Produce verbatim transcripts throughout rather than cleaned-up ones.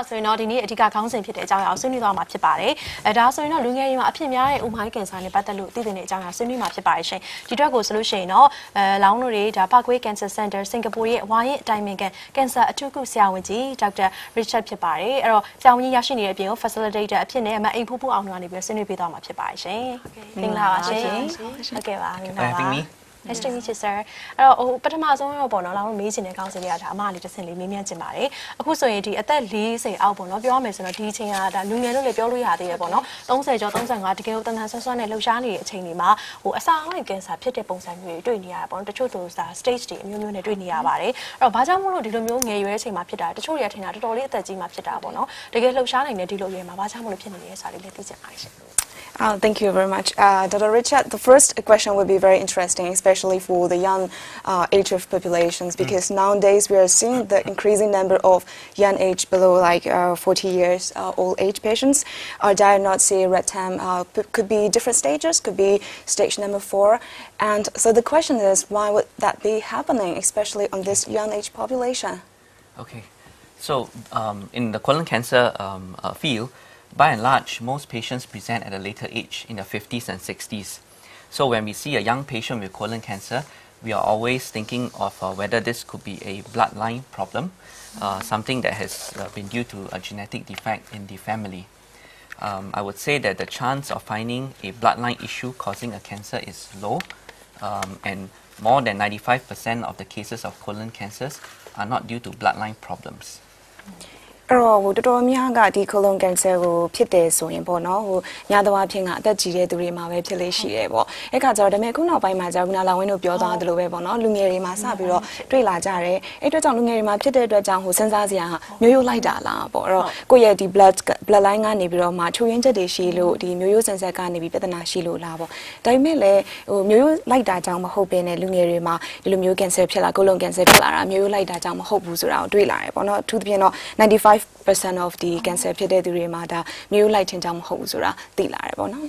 ဆိုရင်တော့ဒီနေ့အဓိကခေါင်းစဉ်ဖြစ်တဲ့အကြောင်းအရာဆွေးနွေးသွားမှာဖြစ်ပါတယ်အဲဒါဆိုရင်တော့လူငယ်တွေမှာအဖြစ်များတဲ့ဥမိုင်းကင်ဆာနဲ့ပတ်သက်လို့သိတဲ့အကြောင်းအရာဆွေးနွေးမှာဖြစ်ပါတယ်ရှင်ဒီအတွက်ကိုဆိုလို့ရှိရင်တော့အဲလောင်းတို့တွေဒါ Parkway Cancer Center စင်ကာပူရဲ့ဝါရင်အတိုင်းအမြင်ကန်ကင်ဆာအထူးကုဆရာဝန်ကြီးဒေါက်တာ Richard ဖြစ်ပါတယ်အဲ့တော့ဆရာဝန်ကြီးရရှိနေတဲ့အပြင်ကို facilitator အဖြစ်နဲ့အမအိမ်ဖူးဖူးအောင်ကနေပြီးဆွေးနွေးပေးသွားမှာဖြစ်ပါတယ်ရှင်မင်္ဂလာပါရှင်ဟုတ်ကဲ့ပါမင်္ဂလာပါ Nice to meet you sir အဲ့တော့ဟိုပထမဆုံးတော့ပေါ့နော်လောင်းတို့မေးချင်တဲ့ကောင်းစီလေးကဒါအမလေးတစ်ဆင့်လေးမေးမြန်းချင်ပါတယ်အခုဆိုရင်ဒီအသက်၄၀အောက်ပေါ့နော်ပြောရမယ်ဆိုတော့ဒီအချိန်ကဒါလူငယ်တို့လည်းပြောလို့ရသေးတယ်ပေါ့နော်၃၀ကျော်၃၅တကယ်ကိုတန်တန်ဆွမ်းဆွမ်းနဲ့လှုပ်ရှားနေတဲ့အချိန်တွေမှာဟိုအစာအောက်ကင်ဆာဖြစ်တဲ့ပုံစံမျိုးတွေတွေ့နေရတာပေါ့နော်တချို့တို့စာ stage တွေအမျိုးမျိုးနဲ့တွေ့နေရပါတယ်အဲ့တော့ဘာကြောင့်မို့လို့ဒီလိုမျိုးငယ်ရွယ်တဲ့အချိန်မှာဖြစ်တာတချို့တွေကထင်တာတော်တော်လေးအသက်ကြီးမှဖြစ်တာပေါ့နော်တကယ်လှုပ်ရှားနိုင်တဲ့ဒီလိုရွယ်မှာဘာကြောင့်မို့လို့ဖြစ်နေလဲဆိုတာလေးလည်းသိချင်ပါတယ်ရှင် Oh, thank you very much. Uh, Doctor Richard, the first question would be very interesting, especially for the young uh, age of populations, because mm. nowadays we are seeing the increasing number of young age below like uh, forty years uh, old age patients are diagnosed with red tam. Uh, could be different stages, could be stage number four. And so the question is, why would that be happening, especially on this young age population? Okay, so um, in the colon cancer um, uh, field, by and large, most patients present at a later age, in their fifties and sixties. So when we see a young patient with colon cancer, we are always thinking of uh, whether this could be a bloodline problem, uh, something that has uh, been due to a genetic defect in the family. Um, I would say that the chance of finding a bloodline issue causing a cancer is low, um, and more than ninety-five percent of the cases of colon cancers are not due to bloodline problems. အဲ့တော့ဟိုတော်တော်များကဒီ colon cancer ကိုဖြစ်တယ်ဆိုရင်ပေါ့နော်ဟိုညာတော်အဖြစ်ကအသက်ကြီးတဲ့သူတွေမှာပဲဖြစ်လေရှိတယ်ပေါ့အဲ့ခါကျတော့ဒါပေမဲ့ခုနောက်ပိုင်းမှာကျတော့ခုနလာဝင်းတို့ပြောသွားသလိုပဲပေါ့နော်လူငယ်တွေမှာစပြီးတော့တွေ့လာကြတယ်အဲ့အတွက်ကြောင့်လူငယ်တွေမှာဖြစ်တဲ့အတွက်ကြောင့်ဟိုစဉ်းစားစရာမျိုးရိုးလိုက်တာလားပေါ့အဲ့တော့ကိုယ့်ရဲ့ဒီ blood blood line ကနေပြီးတော့မှချိုးရင်းချက်တွေရှိလို့ဒီမျိုးရိုးစင်ဆက်ကနေပြီးပြဿနာရှိလို့လားပေါ့ဒါပေမဲ့လည်းဟိုမျိုးရိုးလိုက်တာကြောင့်မဟုတ်ဘဲနဲ့လူငယ်တွေမှာဒီလိုမျိုး cancer ဖြစ်လာ colon cancer ဖြစ်လာတာမျိုးရိုးလိုက်တာကြောင့်မဟုတ်ဘူးဆိုတာကိုတွေ့လာတယ်ပေါ့နော်အထူးသဖြင့်တော့ninety-five percent of the cancer ဖြစ်တဲ့သူတွေမှာဒါမျိုးလိုက်ခြင်းကြောင့်မဟုတ်ဘူးဆိုတာသိလာတယ်ပေါ့နော်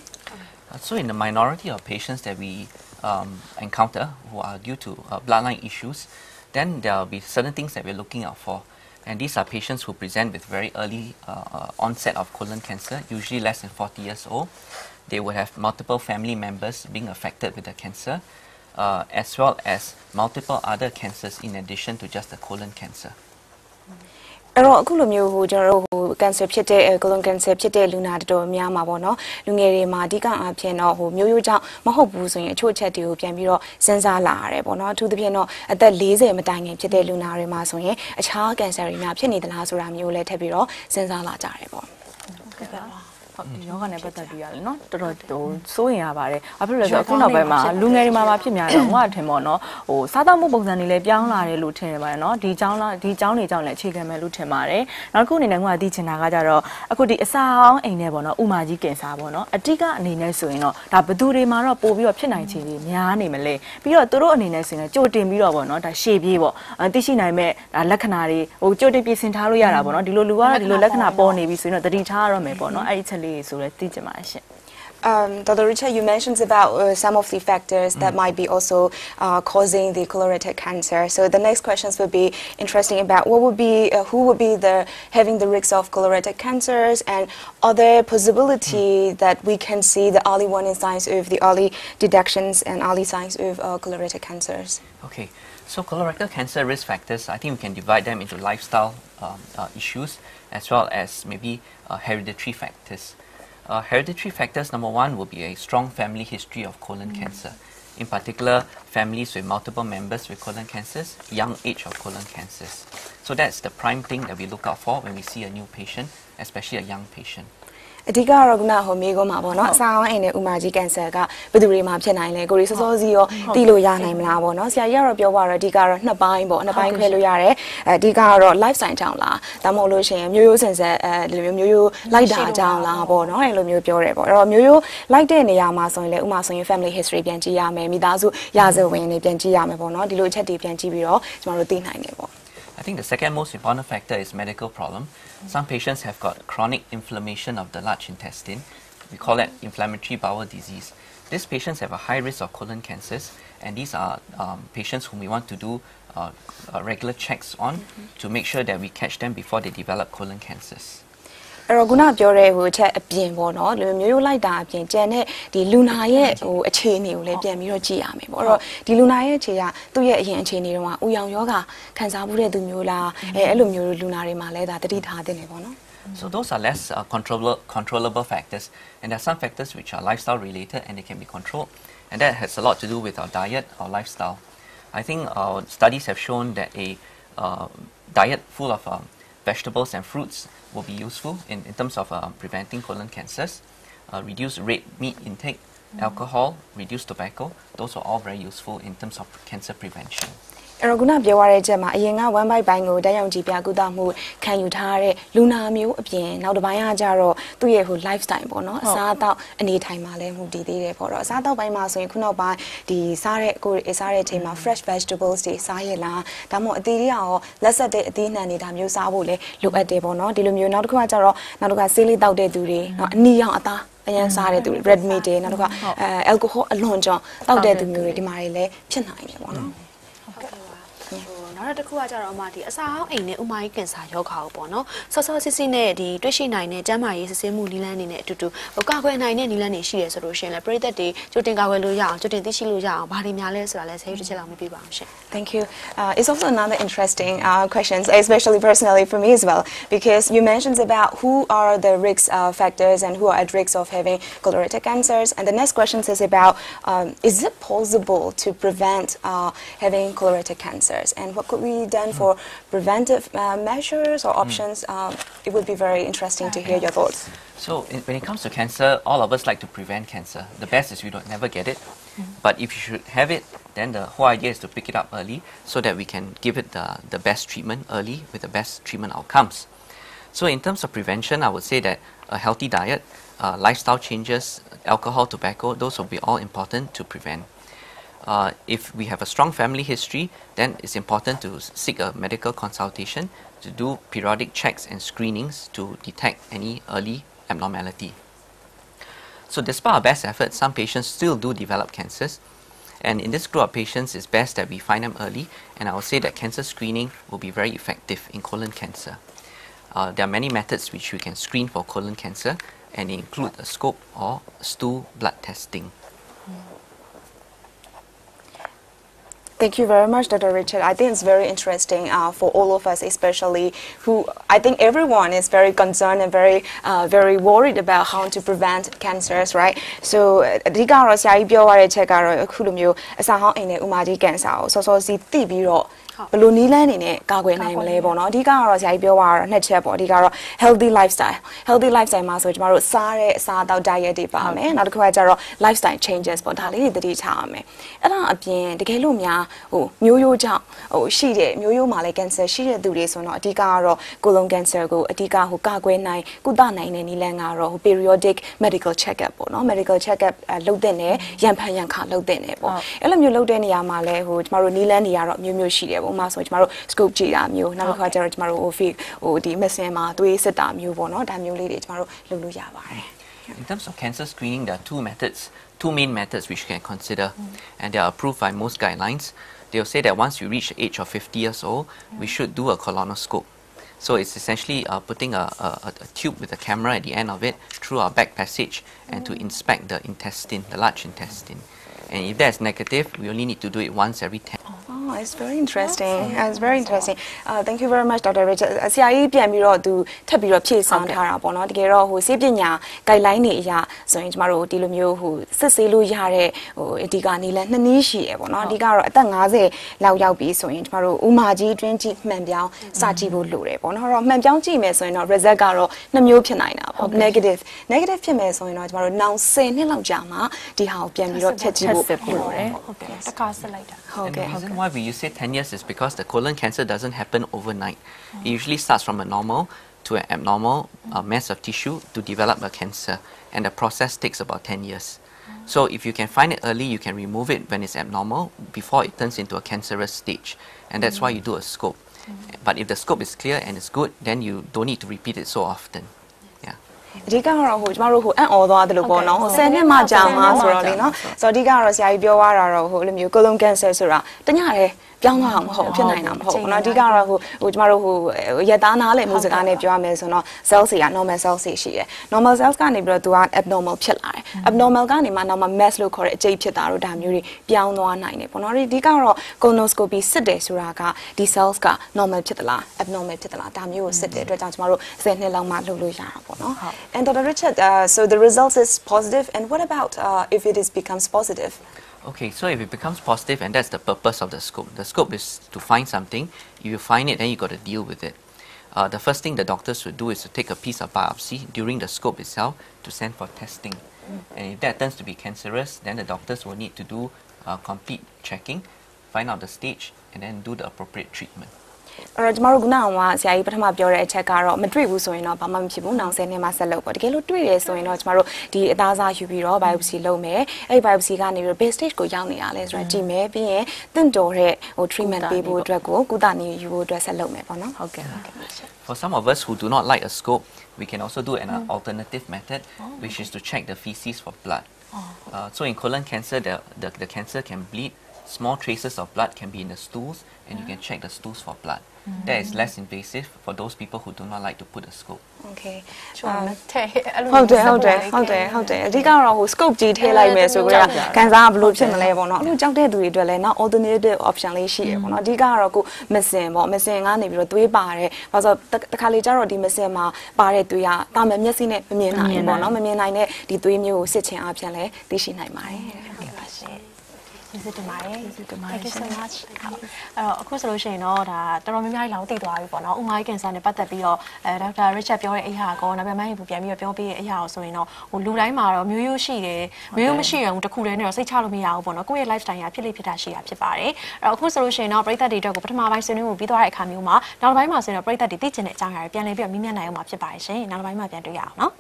So in the minority of patients that we um, encounter who are due to uh, bloodline issues, then there will be certain things that we're looking out for. And these are patients who present with very early uh, onset of colon cancer, usually less than forty years old. They will have multiple family members being affected with the cancer, uh, as well as multiple other cancers in addition to just the colon cancer. အဲ့တော့အခုလိုမျိုးဟိုကျွန်တော်တို့ဟို cancer ဖြစ်တဲ့ colon cancer ဖြစ်တဲ့လူနာတော်တော်များမှာပေါ့နော်လူငယ်တွေမှာအဓိကအဖြစ်တော့ဟိုမျိုးရိုးကြောင့်မဟုတ်ဘူးဆိုရင်အချို့ချက်တွေကိုပြန်ပြီးတော့စဉ်းစားလာရတယ်ပေါ့နော်အထူးသဖြင့်တော့အသက်၄၀မတိုင်ခင်ဖြစ်တဲ့လူနာတွေမှာဆိုရင်အခြား cancer တွေများဖြစ်နေသလားဆိုတာမျိုးလည်းထပ်ပြီးတော့စဉ်းစားလာကြတယ်ပေါ့ဟုတ်ကဲ့ပါဟုတ်ဒီယောဂနဲ့ပတ်သက်ပြီးရတယ်နော်တော်တော်ဟိုစိုးရင်ရပါတယ်ဘာဖြစ်လို့လဲဆိုတော့အခုနောက်ပိုင်းမှာလူငယ်တွေမှာမှာဖြစ်များတယ်ဟိုကထင်ပေါ့နော်ဟိုစားသောက်မှုပုံစံတွေလည်းပြောင်းလာတယ်လို့ထင်တယ်ပါတယ်နော်ဒီเจ้าလားဒီเจ้าတွေကြောင့်လည်းအခြေခံမယ်လို့ထင်ပါတယ်နောက်တစ်ခုအနေနဲ့ကသိချင်တာကကြတော့အခုဒီအစာအောင်အိမ်နဲ့ပေါ့နော်ဥမာကြီးကင်ဆာပေါ့နော်အတိကအနေနဲ့ဆိုရင်တော့ဒါဘသူတွေမှာတော့ပို့ပြီးတော့ဖြစ်နိုင်ခြေတွေများနေမလဲပြီးတော့သူတို့အနေနဲ့ဆိုရင်ကြိုတင်ပြီးတော့ပေါ့နော်ဒါရှေ့ပြေးပေါ့သိရှိနိုင်မဲ့ဒါလက္ခဏာတွေဟိုကြိုတင်ပြင်ဆင်ထားလို့ရတာပေါ့နော်ဒီလိုလူကတော့ဒီလိုလက္ခဏာပေါ်နေပြီဆိုရင်တော့တတိထားရတော့မယ်ပေါ့နော်အဲ့ဒီချက်လေးဆိုလဲသိချင်ပါတယ်ရှင် Um, Doctor Richard, you mentioned about uh, some of the factors mm. that might be also uh, causing the colorectal cancer. So the next questions would be interesting about what would be, uh, who would be the having the risks of colorectal cancers and other possibility mm. that we can see the early warning signs of the early detections and early signs of uh, colorectal cancers. Okay, so colorectal cancer risk factors, I think we can divide them into lifestyle um, uh, issues as well as maybe uh, hereditary factors. Uh, hereditary factors, number one, will be a strong family history of colon mm. cancer. In particular, families with multiple members with colon cancers, young age of colon cancers. So that's the prime thing that we look out for when we see a new patient, especially a young patient. အဓိကတော့ခုနဟိုမေးခွန်းမှာပေါ့နော်အစာအဝတ်အိမ်နဲ့ဥမာကြီးကင်ဆာကဘယ်သူတွေမှာဖြစ်နိုင်လဲကိုရီစောစောစီရောတီးလို့ရနိုင်မလားပေါ့နော်ဆရာကြီးကတော့ပြောပါတော့အဓိကတော့နှစ်ပိုင်းပေါ့နှစ်ပိုင်းခွဲလို့ရတယ်အဓိကတော့ life sign ကြောင့်လားဒါမှမဟုတ်လို့ရှိရင်မျိုးရိုးစင်ဆက်အဲဒီလိုမျိုးမျိုးရိုးလိုက်တာကြောင့်လားပေါ့နော်အဲလိုမျိုးပြောတယ်ပေါ့အဲ့တော့မျိုးရိုးလိုက်တဲ့နေရာမှာဆိုရင်လည်းဥမာဆိုရင် family history ပြန်ကြည့်ရမယ်မိသားစုရာဇဝင်တွေပြန်ကြည့်ရမယ်ပေါ့နော်ဒီလိုအချက်တွေပြန်ကြည့်ပြီးတော့ကျွန်တော်တို့သိနိုင်တယ်ပေါ့ I think the second most important factor is medical problem. Some patients have got chronic inflammation of the large intestine. We call that inflammatory bowel disease. these patients have a high risk of colon cancers, and these are um, patients whom we want to do uh, uh, regular checks on mm-hmm. to make sure that we catch them before they develop colon cancers. အဲ့တော့ခုနပြောတဲ့ဟိုချက်အပြင်ပေါ့နော်လူမျိုးရိုးလိုက်တာအပြင်ကျန်တဲ့ဒီလူနာရဲ့ဟိုအခြေအနေကိုလည်းပြန်ပြီးတော့ကြည့်ရမယ်ပေါ့အဲ့တော့ဒီလူနာရဲ့အခြေကသူ့ရဲ့အရင်အခြေအနေတုန်းကဥယောင်ယောဂခံစားမှုတဲ့သူမျိုးလားအဲအဲ့လိုမျိုးလူနာတွေမှာလည်းဒါတတိထားတဲ့နေပေါ့နော် So those are less uh, controllable controllable factors, and there are some factors which are lifestyle related and they can be controlled, and that has a lot to do with our diet, our lifestyle. I think our studies have shown that a uh, diet full of um, vegetables and fruits will be useful in, in terms of uh, preventing colon cancers. Uh, reduce red meat intake, mm. alcohol, reduce tobacco. Those are all very useful in terms of cancer prevention. အဲ့တော့ခုနပြောရတဲ့ချက်မှာအရင်က one by ဘိုင်းကိုတက်ရောက်ကြည့်ပြကုသမှုခံယူထားတဲ့လူနာမျိုးအပြင်နောက်တစ်ပိုင်းကကြတော့သူ့ရဲ့ဟို lifestyle ပေါ့နော်အစားအသောက်အနေထိုင်မှာလည်းမှုတည်သေးတယ်ပေါ့တော့အစားအသောက်ပိုင်းမှာဆိုရင်ခုနောက်ပိုင်းဒီစားတဲ့ကိုယ်စားတဲ့အချိန်မှာ fresh vegetables တွေစားရလားဒါမှမဟုတ်အသေးလေးရောလက်ဆက်တဲ့အသေးနှံတွေဒါမျိုးစားဖို့လည်းလိုအပ်တယ်ပေါ့နော်ဒီလိုမျိုးနောက်တစ်ခုကကြတော့နောက်တစ်ခါဆေးလေးတောက်တဲ့သူတွေနော်အနီရောင်အသားအရင်စားတဲ့သူတွေ red meat တွေနောက်တစ်ခါအဲ alcohol အလွန်ကြောင့်တောက်တဲ့သူမျိုးတွေဒီမှာတွေလည်းဖြစ်နိုင်တယ်ပေါ့နော်နောက်တစ်ခုကကြတော့အမဒီအစာဟောင်းအိမ်နဲ့ဥမာကြီးကင်ဆာယောဂါကိုပေါ့နော်ဆော့ဆော့စစ်စစ်နဲ့ဒီတွေ့ရှိနိုင်တဲ့ကျန်းမာရေးစစ်ဆေးမှုနည်းလမ်းတွေနဲ့အတူတူဟိုကာကွယ်နိုင်တဲ့နည်းလမ်းတွေရှိတယ်ဆိုလို့ရှိရင်လည်းပရိသတ်တွေကြိုတင်ကာကွယ်လို့ရအောင်ကြိုတင်သိရှိလို့ရအောင်ဘာတွေများလဲဆိုတာလည်းဆရာတို့တစ်ချက်လောက်မပြပါအောင်ရှင် Thank you. Uh, it's also another interesting uh, questions, especially personally for me as well, because you mentioned about who are the risk uh, factors and who are at risk of having colorectal cancers. And the next question is about, um, is it possible to prevent uh, having colorectal cancers? And what could be done for preventive uh, measures or options? Um, it would be very interesting to hear your thoughts. So in, when it comes to cancer, all of us like to prevent cancer. The best is we don't never get it. But if you should have it, then the whole idea is to pick it up early so that we can give it the, the best treatment early with the best treatment outcomes. So in terms of prevention, I would say that a healthy diet, uh, lifestyle changes, alcohol, tobacco, those will be all important to prevent. Uh, if we have a strong family history, then it's important to seek a medical consultation to do periodic checks and screenings to detect any early abnormality. So despite our best efforts, some patients still do develop cancers. And in this group of patients, it's best that we find them early. And I would say that cancer screening will be very effective in colon cancer. Uh, there are many methods which we can screen for colon cancer, and they include a scope or stool blood testing. Thank you very much, Doctor Richard. I think it's very interesting uh, for all of us, especially who I think everyone is very concerned and very, uh, very worried about how to prevent cancers, right? So, အဓိကတော့ဆရာကြီးပြောရတဲ့ချက်ကတော့အခုလိုမျိုးအစာဟောင်းအိမ်နဲ့ဥမာကြီးကင်ဆာကိုစောစောစီသိပြီးတော့ဘယ်လိုနည်းလမ်းတွေနဲ့ကာကွယ်နိုင်မလဲပေါ့နော်အဓိကကတော့ဆရာကြီးပြောသွားတာနှစ်ချက်ပေါ့အဓိကတော့ healthy lifestyle healthy lifestyle မှာဆိုကျမတို့စားတဲ့အစာအသောက် diet တွေပါမယ်နောက်တစ်ခုကကျတော့ lifestyle changes ပေါ့ဒါလေးတွေသတိထားရမယ်အဲ့ဒါအပြင်တကယ်လို့များဟိုမျိုးရိုးကြောင့်ဟိုရှိတဲ့မျိုးရိုးမှာလည်း cancer ရှိတဲ့သူတွေဆိုတော့အဓိကကတော့ colon cancer ကိုအဓိကဟိုကာကွယ်နိုင်ကုသနိုင်တဲ့နည်းလမ်းကတော့ဟို periodic medical check up ပေါ့နော် medical check up လုပ်တဲ့နဲ့ရန်ဖန်ရန်ခါလုပ်တဲ့နဲ့ပေါ့အဲ့လိုမျိုးလုပ်တဲ့နေရာမှာလည်းဟိုကျမတို့နည်းလမ်းတွေကတော့မျိုးမျိုးရှိတယ်ပေါ့ဥပမာဆိုကျမတို့ scope ကြည့်တာမျိုးနောက်တစ်ခါကျတော့ကျမတို့ဟို his ဟိုဒီ machine မှာသွေးစစ်တာမျိုးပေါ့နော်ဒါမျိုးလေးတွေကျမတို့လုပ်လို့ရပါတယ် In terms of cancer screening, there are two methods, two main methods which you can consider, mm. and they are approved by most guidelines. They'll say that once you reach the age of fifty years old, mm. we should do a colonoscope. So it's essentially uh, putting a, a, a tube with a camera at the end of it through our back passage and mm. to inspect the intestine, the large intestine. And if that's negative, we only need to do it once every ten. Oh, it's very interesting. Uh, it's very interesting. Uh, thank you very much, Doctor Richard. ဆရာကြီးပြန်ပြီးတော့သူထပ်ပြီးတော့ဖြည့်ဆောင်ထားတာပေါ့နော်တကယ်တော့ဟိုစေပညာ guideline တွေအရဆိုရင်ကျမတို့ဒီလိုမျိုးဟိုစစ်ဆေးလို့ရတဲ့ဟိုအဓိကနည်းလမ်းနှစ်နည်းရှိရပေါ့နော်အဓိကတော့အသက်၅၀လောက်ရောက်ပြီဆိုရင်ကျမတို့ဥမာကြီးအတွင်းကြီးမှန်ပြောင်းစကြည့်ဖို့လိုတယ်ပေါ့နော်အဲ့တော့မှန်ပြောင်းကြည့်မယ်ဆိုရင်တော့ result ကတော့နှစ်မျိုးဖြစ်နိုင်တာပေါ့ negative negative ဖြစ်မယ်ဆိုရင်တော့ကျမတို့နောင်၁၀နှစ်လောက်ကြာမှဒီဟာကိုပြန်ပြီးတော့ဖြတ်ကြည့်ဖို့လိုတယ်ဟုတ်ကဲ့တခါစစ်လိုက်တာ And the reason why we use say ten years is because the colon cancer doesn't happen overnight. Mm. It usually starts from a normal to an abnormal uh, mass of tissue to develop a cancer, and the process takes about ten years. Mm. So if you can find it early, you can remove it when it's abnormal before it turns into a cancerous stage, and that's mm. why you do a scope. Mm. But if the scope is clear and it's good, then you don't need to repeat it so often. Yeah. အဓိကတော့ဟိုကျမတို့ဟိုအံ့ဩသွားတယ်လို့ပေါ့နော်ဟိုဆယ်နှစ်မှကြာမှာဆိုတော့လေနော်ဆိုတော့အဓိကတော့ဆရာကြီးပြောသွားတာတော့ဟိုလိုမျိုး colon cancer ဆိုတာတညလေပြောင်းသွားအောင်မဟုတ်ဖြစ်နိုင်တာမဟုတ်ဘူးเนาะအဓိကတော့ဟိုဟိုကျမတို့ဟိုရတားနားလေမျိုးစကားနဲ့ပြောရမယ်ဆိုတော့ cells တွေက normal cells တွေရှိတယ် normal cells ကနေပြီးတော့သူက abnormal ဖြစ်လာတယ် abnormal ကနေမှနောက်မှ mass လို့ခေါ်တဲ့အကျိတ်ဖြစ်တာတို့ဒါမျိုးတွေပြောင်းသွားနိုင်တယ်ပေါ့နော်အဓိကတော့ colonoscopy စစ်တယ်ဆိုတာကဒီ cells က normal ဖြစ်သလား abnormal ဖြစ်သလားဒါမျိုးကိုစစ်တဲ့အတွက်ကြောင့်ကျမတို့ဆယ်နှစ်လောက်မှလုပ်လို့ရတာပေါ့နော် and Doctor Richard uh, so the result is positive and what about uh, if it is becomes positive Okay, so if it becomes positive, and that's the purpose of the scope. The scope is to find something. If you find it, then you got to deal with it. Uh, the first thing the doctors would do is to take a piece of biopsy during the scope itself to send for testing. Mm. And if that turns to be cancerous, then the doctors will need to do uh, complete checking, find out the stage, and then do the appropriate treatment. အဲ့တော့ကျမတို့ကနောက်မှာဆရာကြီးပထမပြောတဲ့အချက်ကတော့မတွေ့ဘူးဆိုရင်တော့ဘာမှမဖြစ်ဘူးနောက်ဆယ်နှစ်မှဆက်လုပ်ပေါ့တကယ်လို့တွေ့တယ်ဆိုရင်တော့ကျမတို့ဒီအသားစားယူပြီးတော့ biopsy လုပ်မယ်အဲ့ဒီ biopsy ကနေပြီးတော့ base stage ကိုရောက်နေတာလဲဆိုတော့ကြည့်မယ်ပြီးရင်တင့်တော်တဲ့ဟို treatment ပေးဖို့အတွက်ကိုကုသနည်းယူဖို့အတွက်ဆက်လုပ်မယ်ပေါ့နော်ဟုတ်ကဲ့ဟုတ်ကဲ့ For some of us who do not like a scope, we can also do an uh, alternative method, which is to check the feces for blood. Uh, so in colon cancer, the, the the cancer can bleed. Small traces of blood can be in the stools, and you can check the stools for blood. Mm. That is less invasive for those people who do not like to put a scope. Okay. ဟုတ်တယ်ဟုတ်တယ်ဟုတ်တယ်ဟုတ်တယ်အဓိကတော့ဟို scope ကြီးထည့်လိုက်မယ်ဆိုကြတော့ကန်စားကဘယ်လိုဖြစ်မလဲပေါ့နော်အဲ့လိုကြောက်တဲ့သူတွေအတွက်လည်းနောက် alternative option လေးရှိရပေါ့နော်အဓိကတော့ကိုမစင်ပေါ့မစင်ကနေပြီးတော့သွေးပါတယ်ဘာလို့ဆိုတခါလေကျတော့ဒီမစင်မှာပါတဲ့သွေးကတာမန်မျက်စိနဲ့မမြင်နိုင်ဘူးပေါ့နော်မမြင်နိုင်တဲ့ဒီသွေးမျိုးကိုစစ်ချင်အပြင်လည်းသိရှိနိုင်ပါတယ်ဟုတ်ကဲ့ပါရှင်ကျေးဇူးတင်ပါတယ်ကျေးဇူးတင်ပါတယ် Thank you so much အဲ့တော့အခုဆိုလို့ရှိရင်တော့ဒါတော်တော်များများလောင်းသိသွားပြီပေါ့နော်ဥမာကင်ဆာနဲ့ပတ်သက်ပြီးတော့အဲဒေါက်တာ Richard ပြောတဲ့အရာကောနောက်ပြန်မှရင်ပြန်ပြီးတော့ပြောပေးတဲ့အရာကိုဆိုရင်တော့ဟိုလူတိုင်းမှာတော့မျိုးရိုးရှိတယ်မျိုးရိုးမရှိရဘူးတခုတည်းနဲ့တော့စိတ်ချလို့မရဘူးပေါ့နော်ကိုယ့်ရဲ့ lifestyle ကဖြစ်လိဖြစ်တာရှိတာဖြစ်ပါတယ်အဲ့တော့အခုဆိုလို့ရှိရင်တော့ပရိသတ်တွေအတွက်ကိုပထမပိုင်းဆွေးနွေးမှုပြီးသွားတဲ့အခါမျိုးမှာနောက်တစ်ပိုင်းမှာဆိုရင်တော့ပရိသတ်တွေသိချင်တဲ့အကြောင်းအရာတွေပြန်လည်ပြီးတော့မြင်မြင်နိုင်အောင်မှာဖြစ်ပါတယ်ရှင်နောက်တစ်ပိုင်းမှာပြန်တွေ့ရအောင်နော်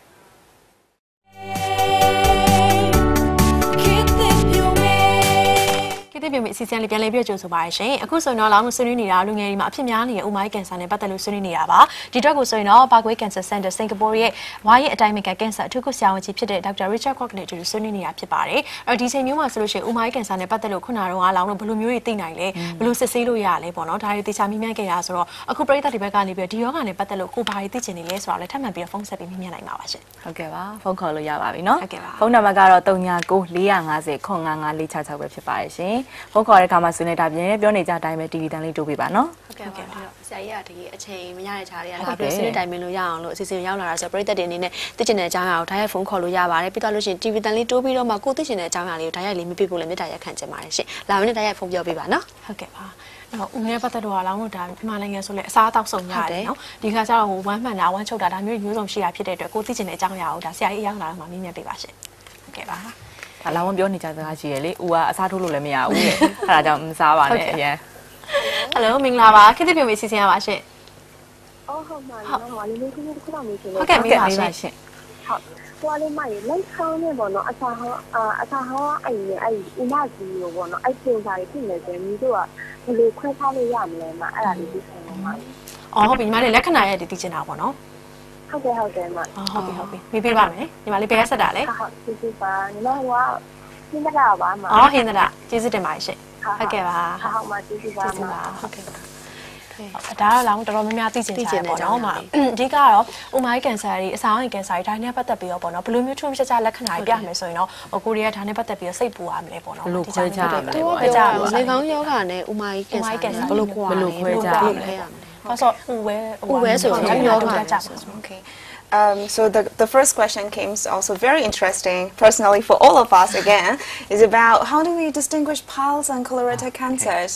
ဒီပြည့်အစီအစဉ်လေးပြန်လည်ပြည့်ကြိုဆိုပါရရှင်အခုဆိုရင်တော့လောင်းလို့ဆွေးနွေးနေတာလူငယ်တွေမှာအဖြစ်များနေတဲ့ဥမိုင်းကင်ဆာနဲ့ပတ်သက်လို့ဆွေးနွေးနေတာပါဒီတော့ကိုဆိုရင်တော့ Parkway Cancer Center စင်ကာပူရဲ့ဝါရဲ့အတိုင်းအမြကင်ဆာအထူးကုဆရာဝန်ကြီးဖြစ်တဲ့ Doctor Richard Kwok နဲ့တူဆွေးနွေးနေတာဖြစ်ပါတယ်အဲ့တော့ဒီချိန်မျိုးမှာဆိုလို့ရှိရင်ဥမိုင်းကင်ဆာနဲ့ပတ်သက်လို့ခုနကတော့လောင်းလို့ဘယ်လိုမျိုးတွေသိနိုင်လဲဘယ်လိုစစ်ဆေးလို့ရလဲပေါ့နော်ဒါတွေတေချာမြင်မြန်ခဲ့တာဆိုတော့အခုပရိသတ်တွေဘက်ကနေပြီးဒီယောဂနဲ့ပတ်သက်လို့ကိုဘာတွေသိချင်နေလဲဆိုတာလည်းထပ်မံပြီးတော့ဖုန်းဆက်ပြီးမြင်မြန်နိုင်ပါပါရှင်ဟုတ်ကဲ့ပါဖုန်းခေါ်လို့ရပါပြီနော်ဟုတ်ကဲ့ပါဖုန်းနံပါတ်ကတော့၃၉၉ ၄၅၀ ခွန်၅၅ ၄၆၆ပဲဖြစ်ပါတယ်ရှင်ဖုန်းခေါ်တဲ့အခါမှာဆွေးနွေးတာပြင်ပြောနေကြအတိုင်းပဲ တီ ဗီ တန်လေးတိုးပေးပါနော်ဟုတ်ကဲ့ပါဆရာကြီးကတကယ်အချိန်မရတဲ့ခြားတွေကလာပြီးဆွေးနွေးတိုင်ပင်လို့ရအောင်လို့အစီအစဉ်ရောက်လာတာဆိုတော့ပရိသတ်တွေအနေနဲ့သိချင်တဲ့အကြောင်းအရာကိုဓာတ်ရိုက်ဖုန်းခေါ်လို့ရပါတယ်ပြီးတော့လို့ရှိရင် တီ ဗီ တန်လေးတိုးပြီးတော့မှကိုသိချင်တဲ့အကြောင်းအရာလေးကိုဓာတ်ရိုက်လေးမပြဖို့လည်းမေတ္တာရက်ခံချင်ပါတယ်ရှင်လာမင်းနဲ့ဓာတ်ရိုက်ဖုန်းပြောပေးပါနော်ဟုတ်ကဲ့ပါအဲ့ဦးငယ်ပတ်သက်တော့လောင်းလို့ဒါမြန်မာနိုင်ငံဆိုလဲအစားအသောက်စုံရတယ်နော်ဒီခါကျတော့ဟိုဝမ်းမှန်တာဝမ်းချုပ်တာဒါမျိုးမျိုးစုံရှိတာဖြစ်တဲ့အတွက်ကိုသိချင်တဲ့အကြောင်းအရာကိုဒါဆရာကြီးအရောက်လာတော့မှမြင်မြင်ပေးပါရှင်ဟုတ်ကဲ့ပါဒါလောင်းပြောနေကြစကားရှိရလေဦးကအစားထိုးလို့လည်းမရဘူးတဲ့အဲ့ဒါကြောင့်မစားပါနဲ့အရင်ဟယ်လိုမင်္ဂလာပါခေတ္တပြုံးလေးစီစဉ်ရပါရှင်အော်ဟုတ်ပါနော်မလေးလေးခုခုတော့မေးချင်တယ်ဟုတ်ကဲ့မေးပါရှင်ဟုတ်ဟိုလေးမရေလိုက်ခေါင်းနဲ့ပေါ့နော်အစာဟောအစာဟောအဲ့ဒီအဲ့ဒီဥမကြီးရောပေါ့နော်အဲ့စင်စာတွေဖြစ်နေတယ်မိတို့ကဘယ်လိုခွဲခြားလို့ရမလဲမအဲ့ဒါလေးသိချင်တယ်မှာအော်ဟုတ်ပြီညီမလေးလက္ခဏာရဲ့သိချင်တာပေါ့နော်ဟုတ်ကဲ့ဟုတ်ကဲ့မဟုတ်ပြီဟုတ်ပြီမေးပေးပါမယ်ညီမလေးဘယ်ဆက်တာလဲဟုတ်ကျေးဇူးပါညီမကဟင်းတရာပါမှာအော်ဟင်းတရာကျေးဇူးတင်ပါတယ်ရှင်ဟုတ်ကဲ့ပါဟုတ်ပါကျေးဇူးပါဟုတ်ကဲ့ပါဒါတော့လောင်းတော်တော်များများသိချင်ကြတယ်ပေါ့နော်မှာအဓိကတော့ဥမိုင်းကင်ဆာတွေအစာအိမ်ကင်ဆာတွေဒါနဲ့ပတ်သက်ပြီးတော့ပေါ့နော်ဘယ်လိုမျိုးထူးခြားခြားလက္ခဏာတွေပြမယ်ဆိုရင်တော့ဟိုကိုရီးယားဒါနဲ့ပတ်သက်ပြီးတော့စိတ်ပူရမလဲပေါ့နော်ဘယ်လိုခွဲခြားရမလဲပေါ့ခွဲခြားလေကောင်းယောဂနဲ့ဥမိုင်းကင်ဆာဘယ်လိုခွဲဘယ်လိုခွဲခြားရမလဲဘာဆိုဥဝဲဥဝဲဆိုတော့ယောဂကြပါ Okay Um, so the, the first question came also very interesting, personally for all of us again, is about how do we distinguish piles and colorectal cancers?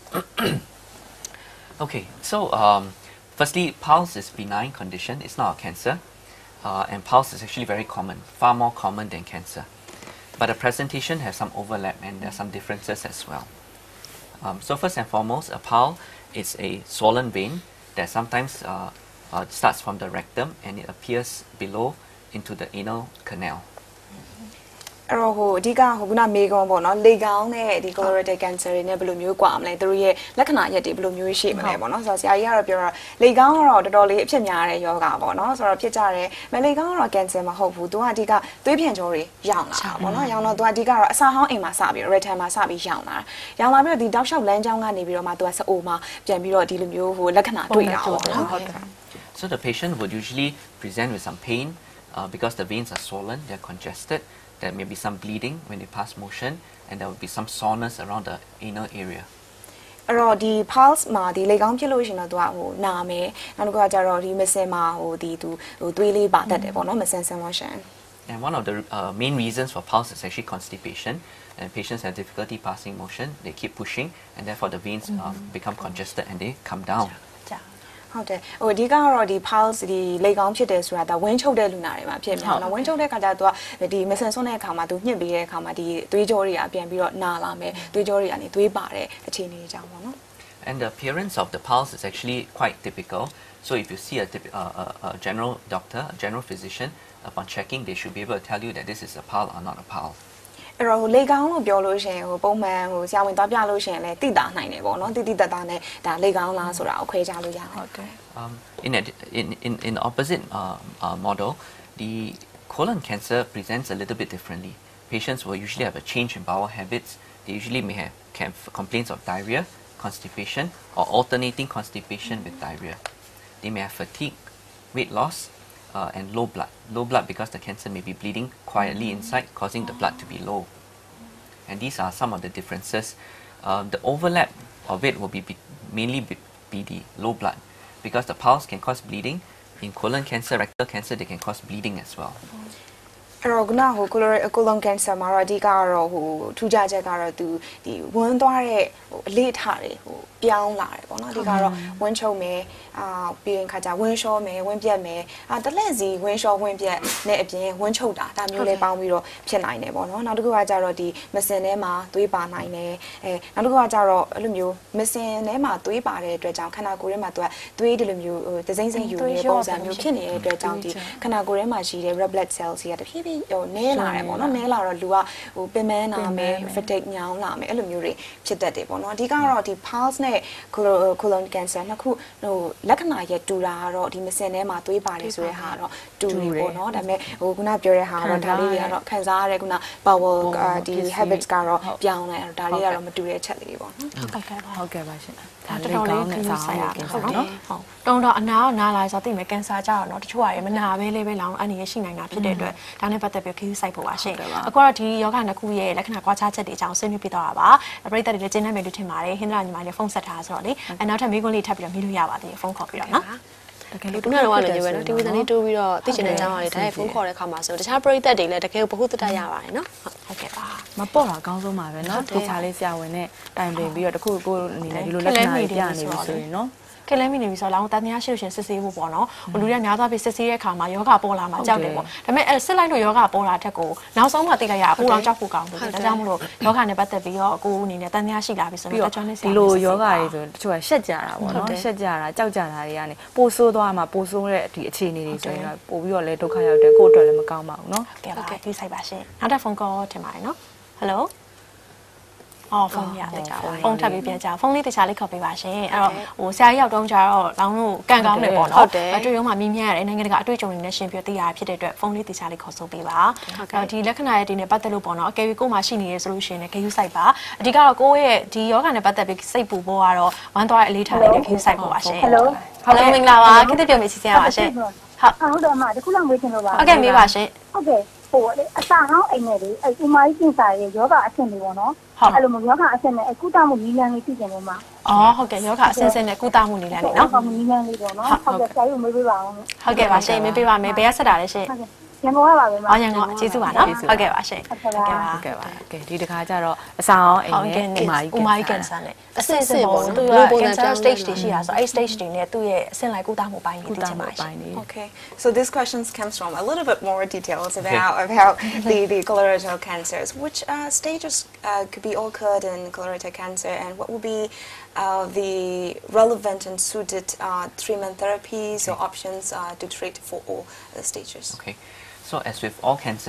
Okay, so um, firstly, piles is benign condition, it's not a cancer, uh, and piles is actually very common, far more common than cancer. But the presentation has some overlap and there are some differences as well. Um, so first and foremost, a pile is a swollen vein that sometimes uh, Uh, starts from the rectum and it appears below into the anal canal. အဲ့တော့ဟိုအဓိကဟိုခုနမေကွန်ပေါ့နော်လေကောင်းနဲ့ဒီ colorectal cancer တွေနဲ့ဘယ်လိုမျိုးကွာမလဲသူတို့ရဲ့လက္ခဏာရက်တွေဘယ်လိုမျိုးရှိမလဲပေါ့နော်ဆိုတော့ဆရာကြီးကတော့ပြောတော့လေကောင်းကတော့တော်တော်လေးအဖြစ်များတဲ့ယောဂပေါ့နော်ဆိုတော့ဖြစ်ကြတယ်မလေကောင်းကတော့ cancer မဟုတ်ဘူးသူကအဓိကသွေးပြန်ကြောတွေရောင်လာတာပေါ့နော်ရောင်တော့သူကအဓိကတော့အစာဟောင်းအိမ်မှာစပြီး rectal မှာစပြီးရောင်လာရောင်လာပြီးတော့ဒီတောက်လျှောက်လမ်းကြောင်းကနေပြီးတော့မှသူကစအိုမှာပြန်ပြီးတော့ဒီလိုမျိုးဟိုလက္ခဏာတွေ့တာပေါ့နော်ဟုတ်တယ် So the patient would usually present with some pain uh, because the veins are swollen, they're congested. There may be some bleeding when they pass motion, and there will be some soreness around the anal area. အဲ့တော့ဒီ pulse မှာဒီလေကောင်းဖြစ်လို့ရှိရင်တော့သူကဟိုနာမယ်နောက်တစ်ခုကကျတော့ဒီ missing မှာဟိုဒီသူဟိုသွေးလေးပါတတ်တယ်ပေါ့နော် missing sensation And one of the uh, main reasons for pulse is actually constipation, and patients have difficulty passing motion. They keep pushing, and therefore the veins um, become congested and they come down. ဟုတ်တယ်ဟိုအဓိကကတော့ဒီ pulse ဒီလေကောင်းဖြစ်တယ်ဆိုတာဒါဝင်းချုပ်တဲ့လူနာတွေမှာဖြစ်များနော်ဝင်းချုပ်တဲ့ခါကျတော့သူကဒီ missing ဆွတဲ့အခါမှာသူညှစ်ပြီးတဲ့အခါမှာဒီသွေးကြောတွေကပြန်ပြီးတော့နာလာမယ်သွေးကြောတွေကနေသွေးပါတဲ့အခြေအနေကြောင့်ပေါ့နော် And the appearance of the pulse is actually quite typical. So if you see a, typ uh, a, a general doctor, a general physician, upon checking, they should be able to tell you that this is a pulse or not a pulse. အဲ့တော့လေကောင်းလို့ပြောလို့ရှိရင်ဟိုပုံမှန်ဟိုဆရာဝန်သွားပြလို့ရှိရင်လည်းတိတာနိုင်တယ်ပေါ့နော်တိတိတတ်တာနဲ့ဒါလေကောင်းလားဆိုတာကိုခွဲခြားလို့ရတယ်ဟုတ်တယ် Um, in, a, in, in, in the opposite uh, uh, model, the colon cancer presents a little bit differently. Patients will usually have a change in bowel habits. They usually may have can, complaints of diarrhea, constipation, or alternating constipation with diarrhea. They may have fatigue, weight loss, uh, and low blood. Low blood because the cancer may be bleeding quietly inside, causing the blood to be low. And these are some of the differences. Uh, the overlap of it will be, be mainly be, be the low blood. Because the pulse can cause bleeding, in colon cancer, rectal cancer, they can cause bleeding as well. အဲ့တော့ခုနဟို colon cancer မှာတော့အဓိကကတော့ဟိုထူးခြားချက်ကတော့သူဒီဝန်းသွားတဲ့ဟိုအလေးထားတွေဟိုပြောင်းလာတယ်ပေါ့နော်အဓိကတော့ဝန်းချုပ်မယ်အာပြီးရင်ခါကျဝန်းလျှောမယ်ဝန်းပြက်မယ်အာတလက်စီဝန်းလျှောဝန်းပြက်နဲ့အပြင်ဝန်းချုပ်တာဒါမျိုးလေးပေါင်းပြီးတော့ဖြစ်နိုင်တယ်ပေါ့နော်နောက်တစ်ခုကကျတော့ဒီမစင်ထဲမှာသွေးပါနိုင်တယ်အဲနောက်တစ်ခုကကျတော့အဲ့လိုမျိုးမစင်ထဲမှာသွေးပါတဲ့အတွက်ကြောင့်ခန္ဓာကိုယ်ထဲမှာသူကသွေးဒီလိုမျိုးဟိုဒစိမ့်စိမ့်ယူနေတဲ့ပုံစံမျိုးဖြစ်နေတဲ့အတွက်ကြောင့်ဒီခန္ဓာကိုယ်ထဲမှာရှိတဲ့ red blood cells တွေကတဖြည်းဖြည်းဟိုနဲလာတယ်ပေါ့နော်နဲလာတော့လူကဟိုပင်ပန်းနာမယ် fatigue ညောင်းလာမယ်အဲ့လိုမျိုးတွေဖြစ်တတ်တယ်ပေါ့နော်အဓိကတော့ဒီ pulse နဲ့ colon cancer နှစ်ခုဟိုလက္ခဏာရဲ့တူတာကတော့ဒီမစင်ထဲမှာသွေးပါတယ်ဆိုတဲ့ဟာတော့တူနေပေါ့နော်ဒါပေမဲ့ဟိုခုနပြောတဲ့ဟာကတော့ဒါလေးတွေကတော့ခံစားရတဲ့ခုန bowel ဒီ habits ကတော့ပြောင်းတယ်ဒါလေးကတော့မတူတဲ့ချက်လေးပေါ့နော်ဟုတ်ကဲ့ပါဟုတ်ကဲ့ပါရှင်ဒါတော်လေးတော်ကောလေးင်းခတဲ့င်းစာဆိုင်ရကင်ဟုဆာတ်တယ်နော်ဟုတ်တုံးတော့အနာကနာလာဆိုသိမယ်ကင်ဆာကြတော့เนาะတချို့ကရမနာပဲလေးပဲလောင်အနေရရှိနိုင်တာဖြစ်တဲ့အတွက်ဒါနဲ့ပတ်သက်ပြီးခင်းဆိုင်ဖို့ပါရှင်အခုတော့ဒီယောဂနှစ်ခုရဲ့လက္ခဏာကွာခြားချက်တွေအကြောင်းဆွေးနွေးပြတော့တာပါပရိသတ်တွေလည်းကျင်းနေမယ်လို့ထင်ပါတယ်ဟင်္ဒရာညီမလေးဖုန်းဆက်ထားဆိုတော့လေအဲနောက်ထပ်မိကွန်းလေးထပ်ပြီးတော့မိလို့ရပါသေးတယ်ဖုန်းခေါ်ပြီးတော့နော်တကယ်လို့ခုနကတော့လည်းညပဲနော်တီဗီသံလေးတိုးပြီးတော့သိချင်တဲ့အကြောင်းအရာတွေဒါရိုက်ဖုန်းခေါ်တဲ့အခါမှာဆိုတခြားပရိသတ်တွေလည်းတကယ်ဘဟုတတရပါတယ်နော်ဟုတ်ကဲ့ပါမပေါ့တာအကောင်းဆုံးပါပဲเนาะဒီချာလေးဆရာဝန်နဲ့တိုင်ပင်ပြီးတော့တခုကိုအနေနဲ့ဒီလိုလက္ခဏာတွေပြနေပြီဆိုရင်เนาะကလဲမိနေပြီဆိုတော့လောင်းတန်တရားရှိလို့ရှင်စစ်ဆေးဖို့ပေါ့နော်ဟိုလူတွေကများသွားပြီးစစ်ဆေးတဲ့အခါမှာယောဂပေါ်လာမှာကြောက်တယ်ပေါ့ဒါပေမဲ့အဲစစ်လိုက်လို့ယောဂပေါ်လာတဲ့ကိုနောက်ဆုံးမှသိလိုက်ရအပူလောင်ကြောက်ဖို့ကောင်းတယ်ဒါကြောင့်မလို့ယောဂနဲ့ပတ်သက်ပြီးတော့ကိုအနေနဲ့တန်တရားရှိလာပြီဆိုတော့တချို့နဲ့ဆရာဒီလိုယောဂတွေဆိုတချို့ကရှက်ကြတာပေါ့နော်ရှက်ကြတာကြောက်ကြတာတွေကနေပိုဆိုးသွားမှပိုဆိုးတဲ့ဒီအခြေအနေတွေဆိုရင်တော့ပို့ပြီးတော့လဲဒုက္ခရောက်တယ်ကိုယ့်အတွက်လည်းမကောင်းပါဘူးเนาะကဲပါဒီဆိုင်ပါရှင်နောက်တစ်ဖုန်းကောထင်ပါတယ်နော်ဟယ်လိုအော်ဖုန်းရတဲ့ကြာဖုန်းထပ်ပြီးပြန်ကြာဖုန်းလေးတခြားလေးခေါ်ပေးပါရှင်အဲ့တော့ဟိုဆရာကြီးရောက်တော့ကြာတော့လောင်းတို့ကန်ကောင်းတယ်ပေါ့နော်အတွေ့အကြုံမှမြင်မြင်ရတယ်နိုင်ငံတကာအတွေ့အကြုံတွေနဲ့ရှင်ပြသိရဖြစ်တဲ့အတွက်ဖုန်းလေးတခြားလေးခေါ်ဆိုပေးပါအဲ့ဒီလက္ခဏာရဲ့ဒီနဲ့ပတ်သက်လို့ပေါ့နော်အကယ်၍ကိုယ်မှရှိနေရဆိုလို့ရှိရင်လည်းခရူးဆိုင်ပါအဓိကတော့ကိုယ့်ရဲ့ဒီယောဂနဲ့ပတ်သက်ပြီးစိတ်ပူပေါ်ကတော့ဝမ်းသွားတဲ့အလေးထားလေးနဲ့ခရူးဆိုင်ပေါ်ပါရှင်ဟယ်လိုဟုတ်ကဲ့မင်္ဂလာပါခေတ္တပြုံးမိစီစဉ်ရပါရှင်ဟုတ်ဟုတ်တယ်အမတခုလောက်မေးချင်လို့ပါဟုတ်ကဲ့မေးပါရှင်ဟုတ်ကဲ့ဟိုလေအစာဟောင်းအိမ်နဲ့လေအဲဥမာကြီးကျင်စာရဲ့ယောဂအဆင့်တွေပေါ့နော်အဲ့လိုမျိုးယောဂအဆင့်နဲ့အခုတမှုနီးလန်းလေးသိကျင်လို့မှာအော်ဟုတ်ကဲ့ယောဂအစင်းစင်းနဲ့ကုသမှုနေလဲလေနော်ဟုတ်ကဲ့နီးလန်းလေးပေါ့နော်ဟုတ်ကဲ့ဆရာကြီးမေးပေးပါအောင်ဟုတ်ကဲ့ပါရှင်မေးပေးပါမယ်ဘယ်ကဆက်တာလဲရှင်ဟုတ်ကဲ့ရန်ကုန်ကပါပဲမအော်ရန်ကုန်ကျေးဇူးပါနော်ဟုတ်ကဲ့ပါရှင်ဟုတ်ကဲ့ပါဟုတ်ကဲ့ပါကဲဒီတခါကျတော့အဆောင်အောင်အိမ်နဲ့ဥမာဥမာကြီးကန်ဆာနဲ့အစင်းစင်းပေါ့သူက cancer stage တွေရှိတာဆိုအဲ့ stage တွေနဲ့သူ့ရဲ့အဆင့်လိုက်ကုသမှုပိုင်းတွေသိချင်ပါရှင် Okay, so this question comes from a little bit more details about about the, the colorectal cancers. Which uh, stages uh, could be occurred in colorectal cancer, and what would be uh, the relevant and suited uh, treatment therapies or options uh, to treat for all the stages? Okay, so as with all cancers,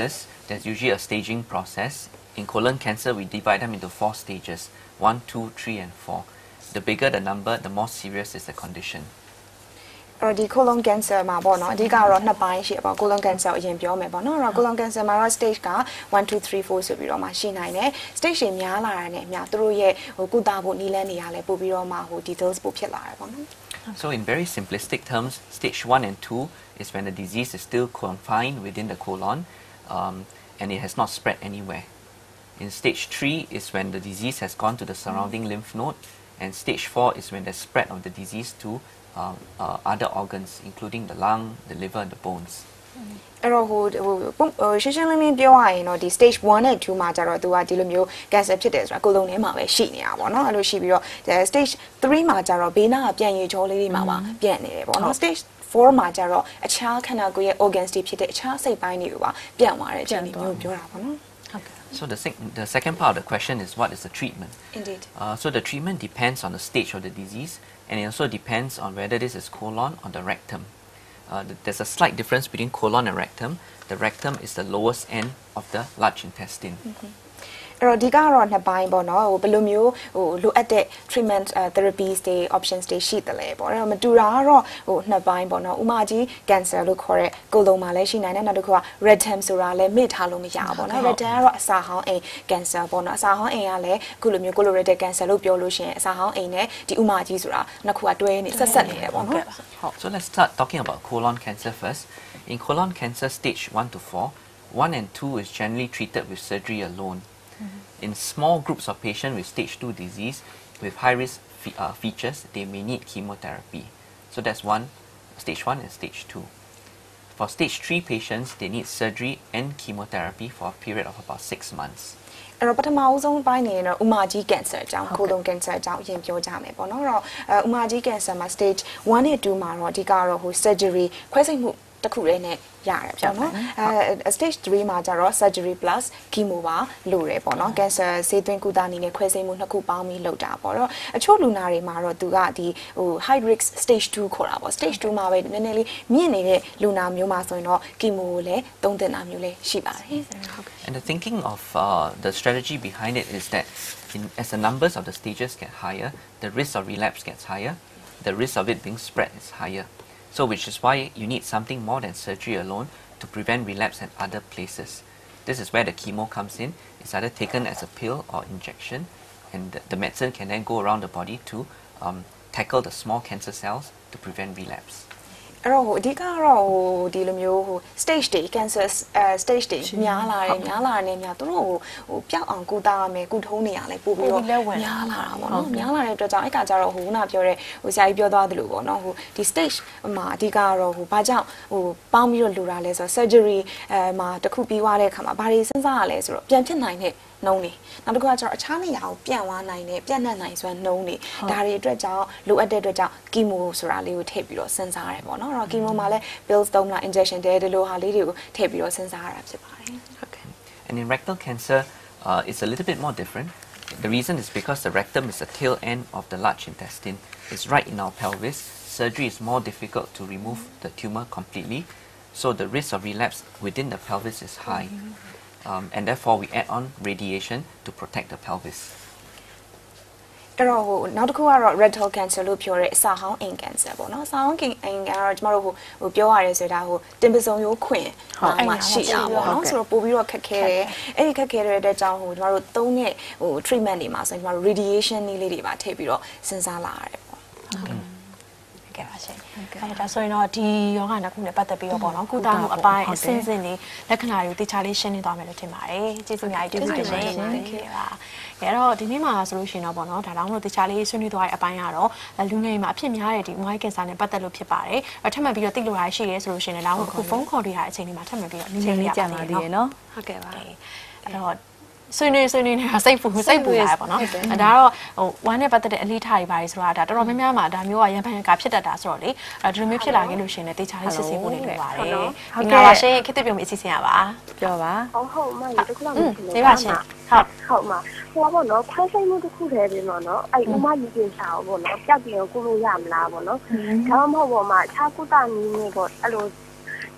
there's usually a staging process. In colon cancer, we divide them into four stages, one, two, three, and four. The bigger the number, the more serious is the condition. အဲ့တော့ဒီ colon cancer မှာပေါ့နော်အဓိကတော့နှစ်ပိုင်းရှိပါ colon cancer အရင်ပြောမယ်ပေါ့နော်အဲ့တော့ colon cancer မှာတော့ stage ကone two three four ဆိုပြီးတော့မှရှိနိုင်တယ် stage တွေများလာတာနဲ့အများသူတို့ရဲ့ဟိုကုသဖို့နည်းလမ်းတွေကလည်းပို့ပြီးတော့မှဟို details ပို့ဖြစ်လာတယ်ပေါ့နော် So in very simplistic terms, stage one and two is when the disease is still confined within the colon um, and it has not spread anywhere. In stage three is when the disease has gone to the surrounding lymph node, and stage four is when the spread of the disease to um, uh, other organs, including the lung, the liver, and the bones. အဲ့တော့ဟိုဟိုရှင်းရှင်းလင်းလင်းပြောရရင်တော့ဒီ stage one နဲ့ two မှာကျတော့သူကဒီလိုမျိုး cancer ဖြစ်တယ်ဆိုတာကိုလုံးထဲမှာပဲရှိနေတာပေါ့နော်အဲ့လိုရှိပြီးတော့ stage three မှာကျတော့ဘေးနားကပြန်ရည်ကြောလေးတွေမှာပါပြန့်နေတယ်ပေါ့နော် stage four မှာကျတော့အခြားခန္ဓာကိုယ်ရဲ့ organs တွေဖြစ်တဲ့အခြားစိတ်ပိုင်းတွေကိုပါပြန့်သွားတယ်အခြေအနေမျိုးပြောတာပေါ့နော် So the, sec the second part of the question is what is the treatment? Indeed. Uh, so the treatment depends on the stage of the disease, and it also depends on whether this is colon or the rectum. Uh, th there's a slight difference between colon and rectum. The rectum is the lowest end of the large intestine. Mm-hmm. အဲ့တော့ဒီကတော့နှစ်ပိုင်းပေါ့နော်ဟိုဘယ်လိုမျိုးဟိုလိုအပ်တဲ့ treatment therapies တွေ options တွေရှိတယ်လေပေါ့အဲ့တော့မတူတာကတော့ဟိုနှစ်ပိုင်းပေါ့နော်ဥမာကြီး cancer လို့ခေါ်တဲ့ကိုယ်လုံးမှာလည်းရှိနိုင်တယ်နောက်တစ်ခုက rectum ဆိုတာလည်းမေ့ထားလို့မရဘူးပေါ့နော် rectum ကတော့အစာဟောင်းအိမ် cancer ပေါ့နော်အစာဟောင်းအိမ်ကလည်းအခုလိုမျိုး colorectal cancer လို့ပြောလို့ရှိရင်အစာဟောင်းအိမ်နဲ့ဒီဥမာကြီးဆိုတာနှစ်ခုကတွဲနေဆက်ဆက်နေတယ်ပေါ့နော် So let's start talking about colon cancer first. In colon cancer stage one to four, one and two is generally treated with surgery alone. In small groups of patients with stage two disease with high-risk fe uh, features, they may need chemotherapy. So that's one, stage one and stage two. For stage three patients, they need surgery and chemotherapy for a period of about six months. အဲ့တော့ပထမအဆုံးပိုင်းနေတော့ဥမာကြီး cancer အကြောင်း colon cancer အကြောင်းအရင်ပြောကြမယ်ပေါ့နော်အဲ့တော့ဥမာကြီး cancer မှာ stage one နဲ့ two မှာတော့အဓိကတော့ဟို surgery ခွဲစိတ်မှုတစ်ခုတည်းနဲ့ရတယ်ပေါ့နော်အဲ stage three မှာကျတော့ surgery plus chemo ပါလို့ရပေါ့နော် cancer ဆေးသွင်းကုသနည်းနဲ့ခွဲစိတ်မှုနှစ်ခုပေါင်းပြီးလုပ်တာပေါ့တော့အချို့လူနာတွေမှာတော့သူကဒီဟို high risk stage two ခေါ်တာပေါ့ stage two မှာပဲနည်းနည်းလေးမြင့်နေတဲ့လူနာမျိုးမှာဆိုရင်တော့ chemo ကိုလည်းသုံးသင့်တာမျိုးလည်းရှိပါတယ် And the thinking of uh, the strategy behind it is that in, as the numbers of the stages get higher, the risk of relapse gets higher, the risk of it being spread is higher. So which is why you need something more than surgery alone to prevent relapse at other places. This is where the chemo comes in. It's either taken as a pill or injection, and the, the medicine can then go around the body to um, tackle the small cancer cells to prevent relapse. အဲ့တော့ဟိုအဓိကကတော့ဟိုဒီလိုမျိုးဟို stage တွေ cancer အဲ stage တွေများလာတယ်များလာတယ်များသူတို့ဟိုဟိုပျောက်အောင်ကုသရမယ်ကုထုံးနေရလဲပို့ပြီးတော့များလာတာပေါ့နော်များလာတဲ့အတွက်ကြောင့်အဲ့ကကြတော့ဟိုခုနပြောတဲ့ဟိုဆရာကြီးပြောသွားသလိုပေါ့နော်ဟိုဒီ stage မှာအဓိကကတော့ဟိုဘာကြောင့်ဟိုပေါင်းပြီးတော့လိုတာလဲဆိုတော့ surgery အဲမှာတစ်ခုပြီးသွားတဲ့အခါမှာဘာတွေစဉ်းစားရလဲဆိုတော့ပြန်ဖြစ်နိုင်တဲ့နှုံးနေနောက်တစ်ခုကကျတော့အခြားနေရာကိုပြန့်သွားနိုင်တယ်ပြန့်နှံ့နိုင်စွမ်းနှုံးနေဒါတွေအတွက်ကြောင့်လိုအပ်တဲ့အတွက်ကြောင့် chemo ဆိုတာလေးကိုထည့်ပြီးတော့စဉ်းစားရတယ်ပေါ့နော်အဲ့တော့ chemo မှာလည်း pills သုံးလား injection တဲဒီလိုဟာလေးတွေကိုထည့်ပြီးတော့စဉ်းစားရတာဖြစ်ပါတယ် Okay. And in rectal cancer, uh, it's a little bit more different. The reason is because the rectum is the tail end of the large intestine. It's right in our pelvis. Surgery is more difficult to remove the tumor completely, so the risk of relapse within the pelvis is high. Um, and therefore, we add on radiation to protect the pelvis. အဲ့တော့ဟိုနောက်တစ်ခုကတော့ rectal cancer လို့ပြောတဲ့အစာဟောင်းအိမ် cancer ပေါ့နော်အစာဟောင်းအိမ်ကတော့ကျမတို့ဟိုဟိုပြောရတယ်ဆိုတာဟိုတင်ပစုံရိုးခွင်မှာရှိတာပေါ့နော်ဆိုတော့ပို့ပြီးတော့ခက်ခဲတယ်အဲ့ဒီခက်ခဲတဲ့အတွက်ကြောင့်ဟိုကျမတို့သုံးတဲ့ဟို treatment တွေမှာဆိုရင်ကျမတို့ radiation နည်းလေးတွေပါထည့်ပြီးတော့စဉ်းစားလာရတယ်ပေါ့ဟုတ်ကဲ့ကဲပါရှင်။အဲဒါဆိုရင်တော့ဒီယောဂနှစ်ခုနဲ့ပတ်သက်ပြီးတော့ပေါ့နော်ကုသမှုအပိုင်းအစဉ်စဉ်လေးလက္ခဏာတွေကိုတခြားလေးရှင်းနေသွားမယ်လို့ထင်ပါတယ်။ကျေးဇူးများကြီးတင်ပါတယ်ရှင်။ဟုတ်ကဲ့ပါ။အဲတော့ဒီနေ့မှာဆိုလို့ရှိရင်တော့ပေါ့နော်ဒါတောင်လို့တခြားလေးဆွေးနွေးသွားတဲ့အပိုင်းကတော့လူငယ်မှာအဖြစ်များတဲ့ဒီ moist cancer နဲ့ပတ်သက်လို့ဖြစ်ပါတယ်။အဲထပ်မံပြီးတော့သိလို့ရရှိရဲဆိုလို့ရှိရင်လည်းနောက်အခုဖုန်းခေါ်ရတဲ့အချိန်လေးမှာထပ်မံပြီးတော့နည်းနည်းလေးကြာပါသေးတယ်နော်။ဟုတ်ကဲ့ပါ။အဲတော့ဆွေးနွေးဆွေးနွေးနေတာစိတ်ပူစိတ်ပူလာပေါ့နော်အဲဒါတော့ဟိုဝမ်းနဲ့ပတ်သက်တဲ့အလေးထားတွေပါလေဆိုတာဒါတော်တော်များများမှာဒါမျိုးကရံဖန်ကဖြစ်တတ်တာဆိုတော့လေအဲဒီလိုမျိုးဖြစ်လာခဲ့လို့ရှိရင်လည်းတေချာလေးစစ်ဆေးဖို့နေလိုပါတယ်ဟုတ်ကဲ့ပါရှင်ခေတ္တပြုံးအစီအစဉ်ရပါပြောပါဟုတ်ဟုတ်မှဒီတစ်ခုလောက်မရှိဘူးနေပါရှင်ဟုတ်ဟုတ်မှာဟိုပေါ့နော်ဖိုင်းဆိုင်မှုတစ်ခုတည်းပြင်တော့နော်အဲ့ဥမကြီးပြင်စာပေါ့နော်ပျောက်ပြင်ကိုကုလို့ရမလားပေါ့နော်ဒါမှမဟုတ်ပေါ့မှာအခြားကုသနည်းနဲ့ပေါ့အဲ့လိုခြ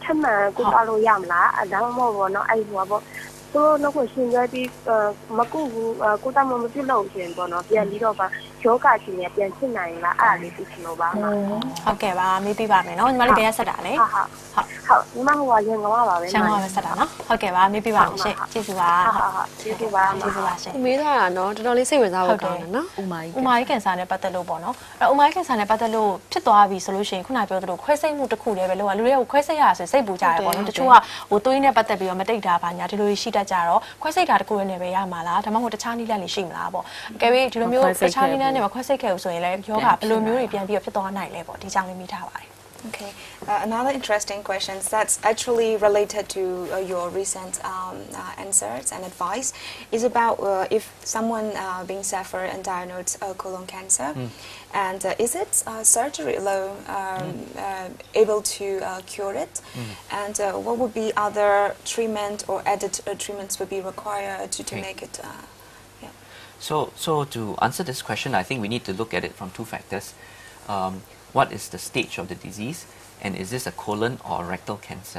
ထမှန်ကုသလို့ရမလားအဲဒါမှမဟုတ်ဘောနော်အဲ့ဟိုဘောသူတို့တော့ကိုရှင်ရပြီးမကုဘူးကုသမမပြုတ်လို့ရှင်ပေါ့နော်ပြန်ပြီးတော့ပါယောဂရှင်ရပြန်ဖြစ်နိုင်လားအဲ့ဒါလေးသိချင်လို့ပါဟုတ်ကဲ့ပါမေးပြပါမယ်နော်ညီမလေးဘယ်ရဆက်တာလဲဟုတ်ဟုတ်ဟုတ်ညီမဟိုကရန်ကုန်ပါပဲရန်ကုန်ပဲဆက်တာနော်ဟုတ်ကဲ့ပါမေးပြပါမယ်ရှင့်ကျေးဇူးပါဟုတ်ဟုတ်ကျေးဇူးပါကျေးဇူးပါရှင့်မေးထားတာနော်တော်တော်လေးစိတ်ဝင်စားဖို့ကောင်းတယ်နော်ဥမာကြီးဥမာကြီးကင်ဆာနဲ့ပတ်သက်လို့ပေါ့နော်အဲ့ဥမာကြီးကင်ဆာနဲ့ပတ်သက်လို့ဖြစ်သွားပြီဆိုလို့ရှိရင်ခုနပြောသလိုခွဲစိတ်မှုတစ်ခုတည်းပဲလို့ကလူတွေကခွဲစိတ်ရဆိုစိတ်ပူကြတယ်ပေါ့နော်တချို့ကဟိုသွေးနဲ့ပတ်သက်ပြီးတော့မတိတ်တာပါညာဒီလိုရှိတတ်ကြတော့ခွဲစိတ်တာတစ်ခုနဲ့ပဲရမှာလားဒါမှမဟုတ်တခြားနည်းလမ်းတွေရှိမလားပေါ့အကယ်၍ဒီလိုမျိုးတခြားနည်းလမ်းနဲ့မခွဲစိတ်ခဲ့ဘူးဆိုရင်လည်းယောဂဘယ်လိုမျိုးတွေပြန်ပြီးတော့ဖြစ်သွားနိုင်လဲပေါ့ဒီကြောင့်လေးမိထားပါတယ် Okay, uh, another interesting question that's actually related to uh, your recent um, uh, answers and advice is about uh, if someone uh, being suffered and diagnosed uh, colon cancer, mm. and uh, is it uh, surgery alone um, mm. uh, able to uh, cure it, mm. and uh, what would be other treatment or added uh, treatments would be required to, to okay. make it? Uh, yeah. So, so to answer this question, I think we need to look at it from two factors. Um, What is the stage of the disease, and is this a colon or a rectal cancer?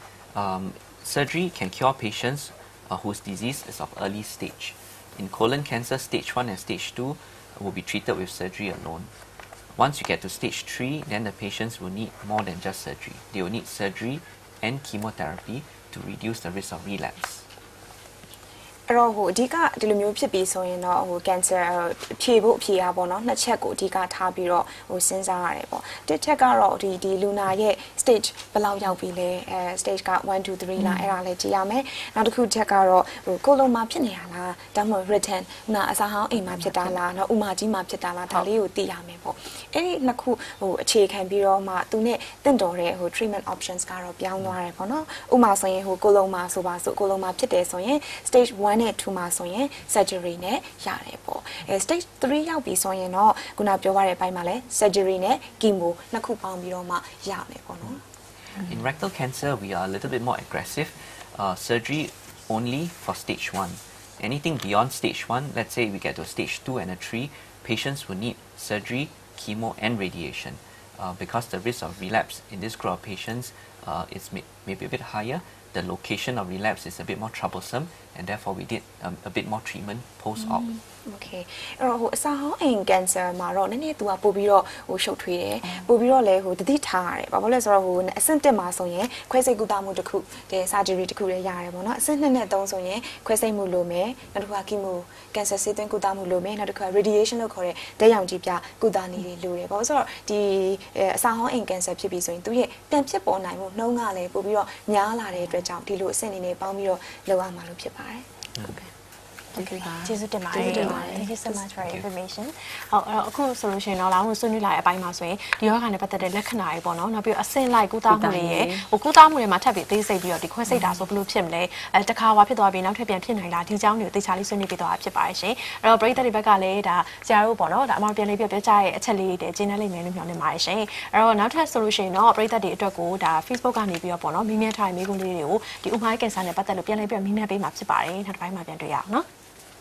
Um, surgery can cure patients uh, whose disease is of early stage. In colon cancer, stage one and stage two will be treated with surgery alone. Once you get to stage three, then the patients will need more than just surgery. They will need surgery and chemotherapy to reduce the risk of relapse. အဲ့တော့ဟိုအဓိကဒီလိုမျိုးဖြစ်ပြီးဆိုရင်တော့ဟို cancer ဖြေဖို့ဖြေရပါတော့နှစ်ချက်ကိုအဓိကထားပြီးတော့ဟိုစဉ်းစားရတယ်ပေါ့တစ်ချက်ကတော့ဒီဒီလူနာရဲ့ stage ဘယ်လောက်ရောက်ပြီလဲအဲ stage ကone two threeလားအဲ့ဒါလည်းကြည့်ရမယ်နောက်တစ်ခုချက်ကတော့ဟိုကိုလုံးမှာဖြစ်နေတာလားဒါမှမဟုတ် written နာအစာဟောင်းအိမ်မှာဖြစ်တာလားနောက်ဥမာကြီးမှာဖြစ်တာလားဒါလေးကိုသိရမယ်ပေါ့အဲ့ဒီနှစ်ခုဟိုအခြေခံပြီးတော့မှသူနဲ့တင့်တော်တဲ့ဟို treatment options ကတော့ပြောင်းသွားတယ်ပေါ့နော်ဥမာဆိုရင်ဟိုကိုလုံးမှာဆိုပါဆိုကိုလုံးမှာဖြစ်တယ်ဆိုရင် stage oneနဲ့twoမှာဆိုရင် surgery နဲ့ရတယ်ပေါ့အဲ stage three ရောက်ပြီဆိုရင်တော့ခုနပြောရတဲ့အပိုင်းမှာလဲ surgery နဲ့ chemo နှစ်ခုပေါင်းပြီးတော့မှရမယ်ပေါ့နော် In rectal cancer, we are a little bit more aggressive. Uh, surgery only for stage one. Anything beyond stage one, let's say we get to stage two and a three, patients will need surgery, chemo, and radiation uh, because the risk of relapse in this group of patients uh, is may maybe a bit higher. The location of relapse is a bit more troublesome, and therefore we did um, a bit more treatment post-op. Mm. Okay. အဲ့တော့ဟိုအစာဟောင်းအိမ် cancer မှာတော့နည်းနည်းသူကပို့ပြီးတော့ဟိုရှုပ်ထွေးတယ်ပို့ပြီးတော့လဲဟိုတတိထားရတယ်ဘာလို့လဲဆိုတော့ဟိုအဆင့်တစ်မှာဆိုရင်ခွဲစိတ်ကုသမှုတစ်ခုတဲ့ surgery တစ်ခုလည်းရတယ်ပေါ့နော်အဆင့်နှစ်နဲ့သုံးဆိုရင်ခွဲစိတ်မှုလိုမယ်နောက်တစ်ခုက chemo cancer ဆေးသွင်းကုသမှုလိုမယ်နောက်တစ်ခုက radiation လို့ခေါ်တဲ့ဓာတ်ရောင်ခြည်ပြကုသနည်းတွေလိုတယ်ပေါ့ဆိုတော့ဒီအစာဟောင်းအိမ် cancer ဖြစ်ပြီးဆိုရင်သူရဲ့တန်ဖြစ်ပေါ်နိုင်မှုနှုန်းကလည်းပို့ပြီးတော့များလာတဲ့အတွက်ကြောင့်ဒီလိုအဆင့်အနေနဲ့ပေါင်းပြီးတော့လုပ်ရမှာလို့ဖြစ်ပါတယ်ဟုတ်ကဲ့ကျေးဇူးတင်ပါတယ် Thank you so much for your information ဟုတ်အဲ့တော့အခုဆိုလို့ရှိရင်တော့လာမှုဆွေးနွေးလာတဲ့အပိုင်းမှာဆိုရင်ဒီယောဂနဲ့ပတ်သက်တဲ့လက္ခဏာတွေပေါ့နော်နောက်ပြီးအဆင့်လိုက်ကုသမှုတွေရဲ့ဟိုကုသမှုတွေမှာထပ်ပြီးသေးစိတ်ပြီးတော့ဒီခွဲစိတ်တာဆိုဘယ်လိုဖြစ်မလဲအဲတခါဝါဖြစ်သွားပြီးနောက်ထပ်ပြန်ဖြစ်နိုင်လားဒီအကြောင်းတွေကိုသေချာလေးဆွေးနွေးပြသွားတာဖြစ်ပါတယ်ရှင်အဲ့တော့ပရိသတ်တွေဘက်ကလည်းဒါဆရာတို့ပေါ့နော်ဒါအမှပြန်လေးပြပြောကြရဲ့အချက်လေးတွေကျင်းနေလိမ့်မယ်လို့မျှော်လင့်ပါတယ်ရှင်အဲ့တော့နောက်ထပ်ဆိုလို့ရှိရင်တော့ပရိသတ်တွေအတွက်ကိုဒါ Facebook ကနေပြီးတော့ပေါ့နော်မိမြတ်ထားတဲ့မိကုန်းလေးတွေကိုဒီဥမာကင်ဆာနဲ့ပတ်သက်လို့ပြန်လေးပြမိမြတ်ပေးမှာဖြစ်ပါတယ်နောက်တစ်ပိုင်းမှာပြန်တွေ့ရအောင်နော်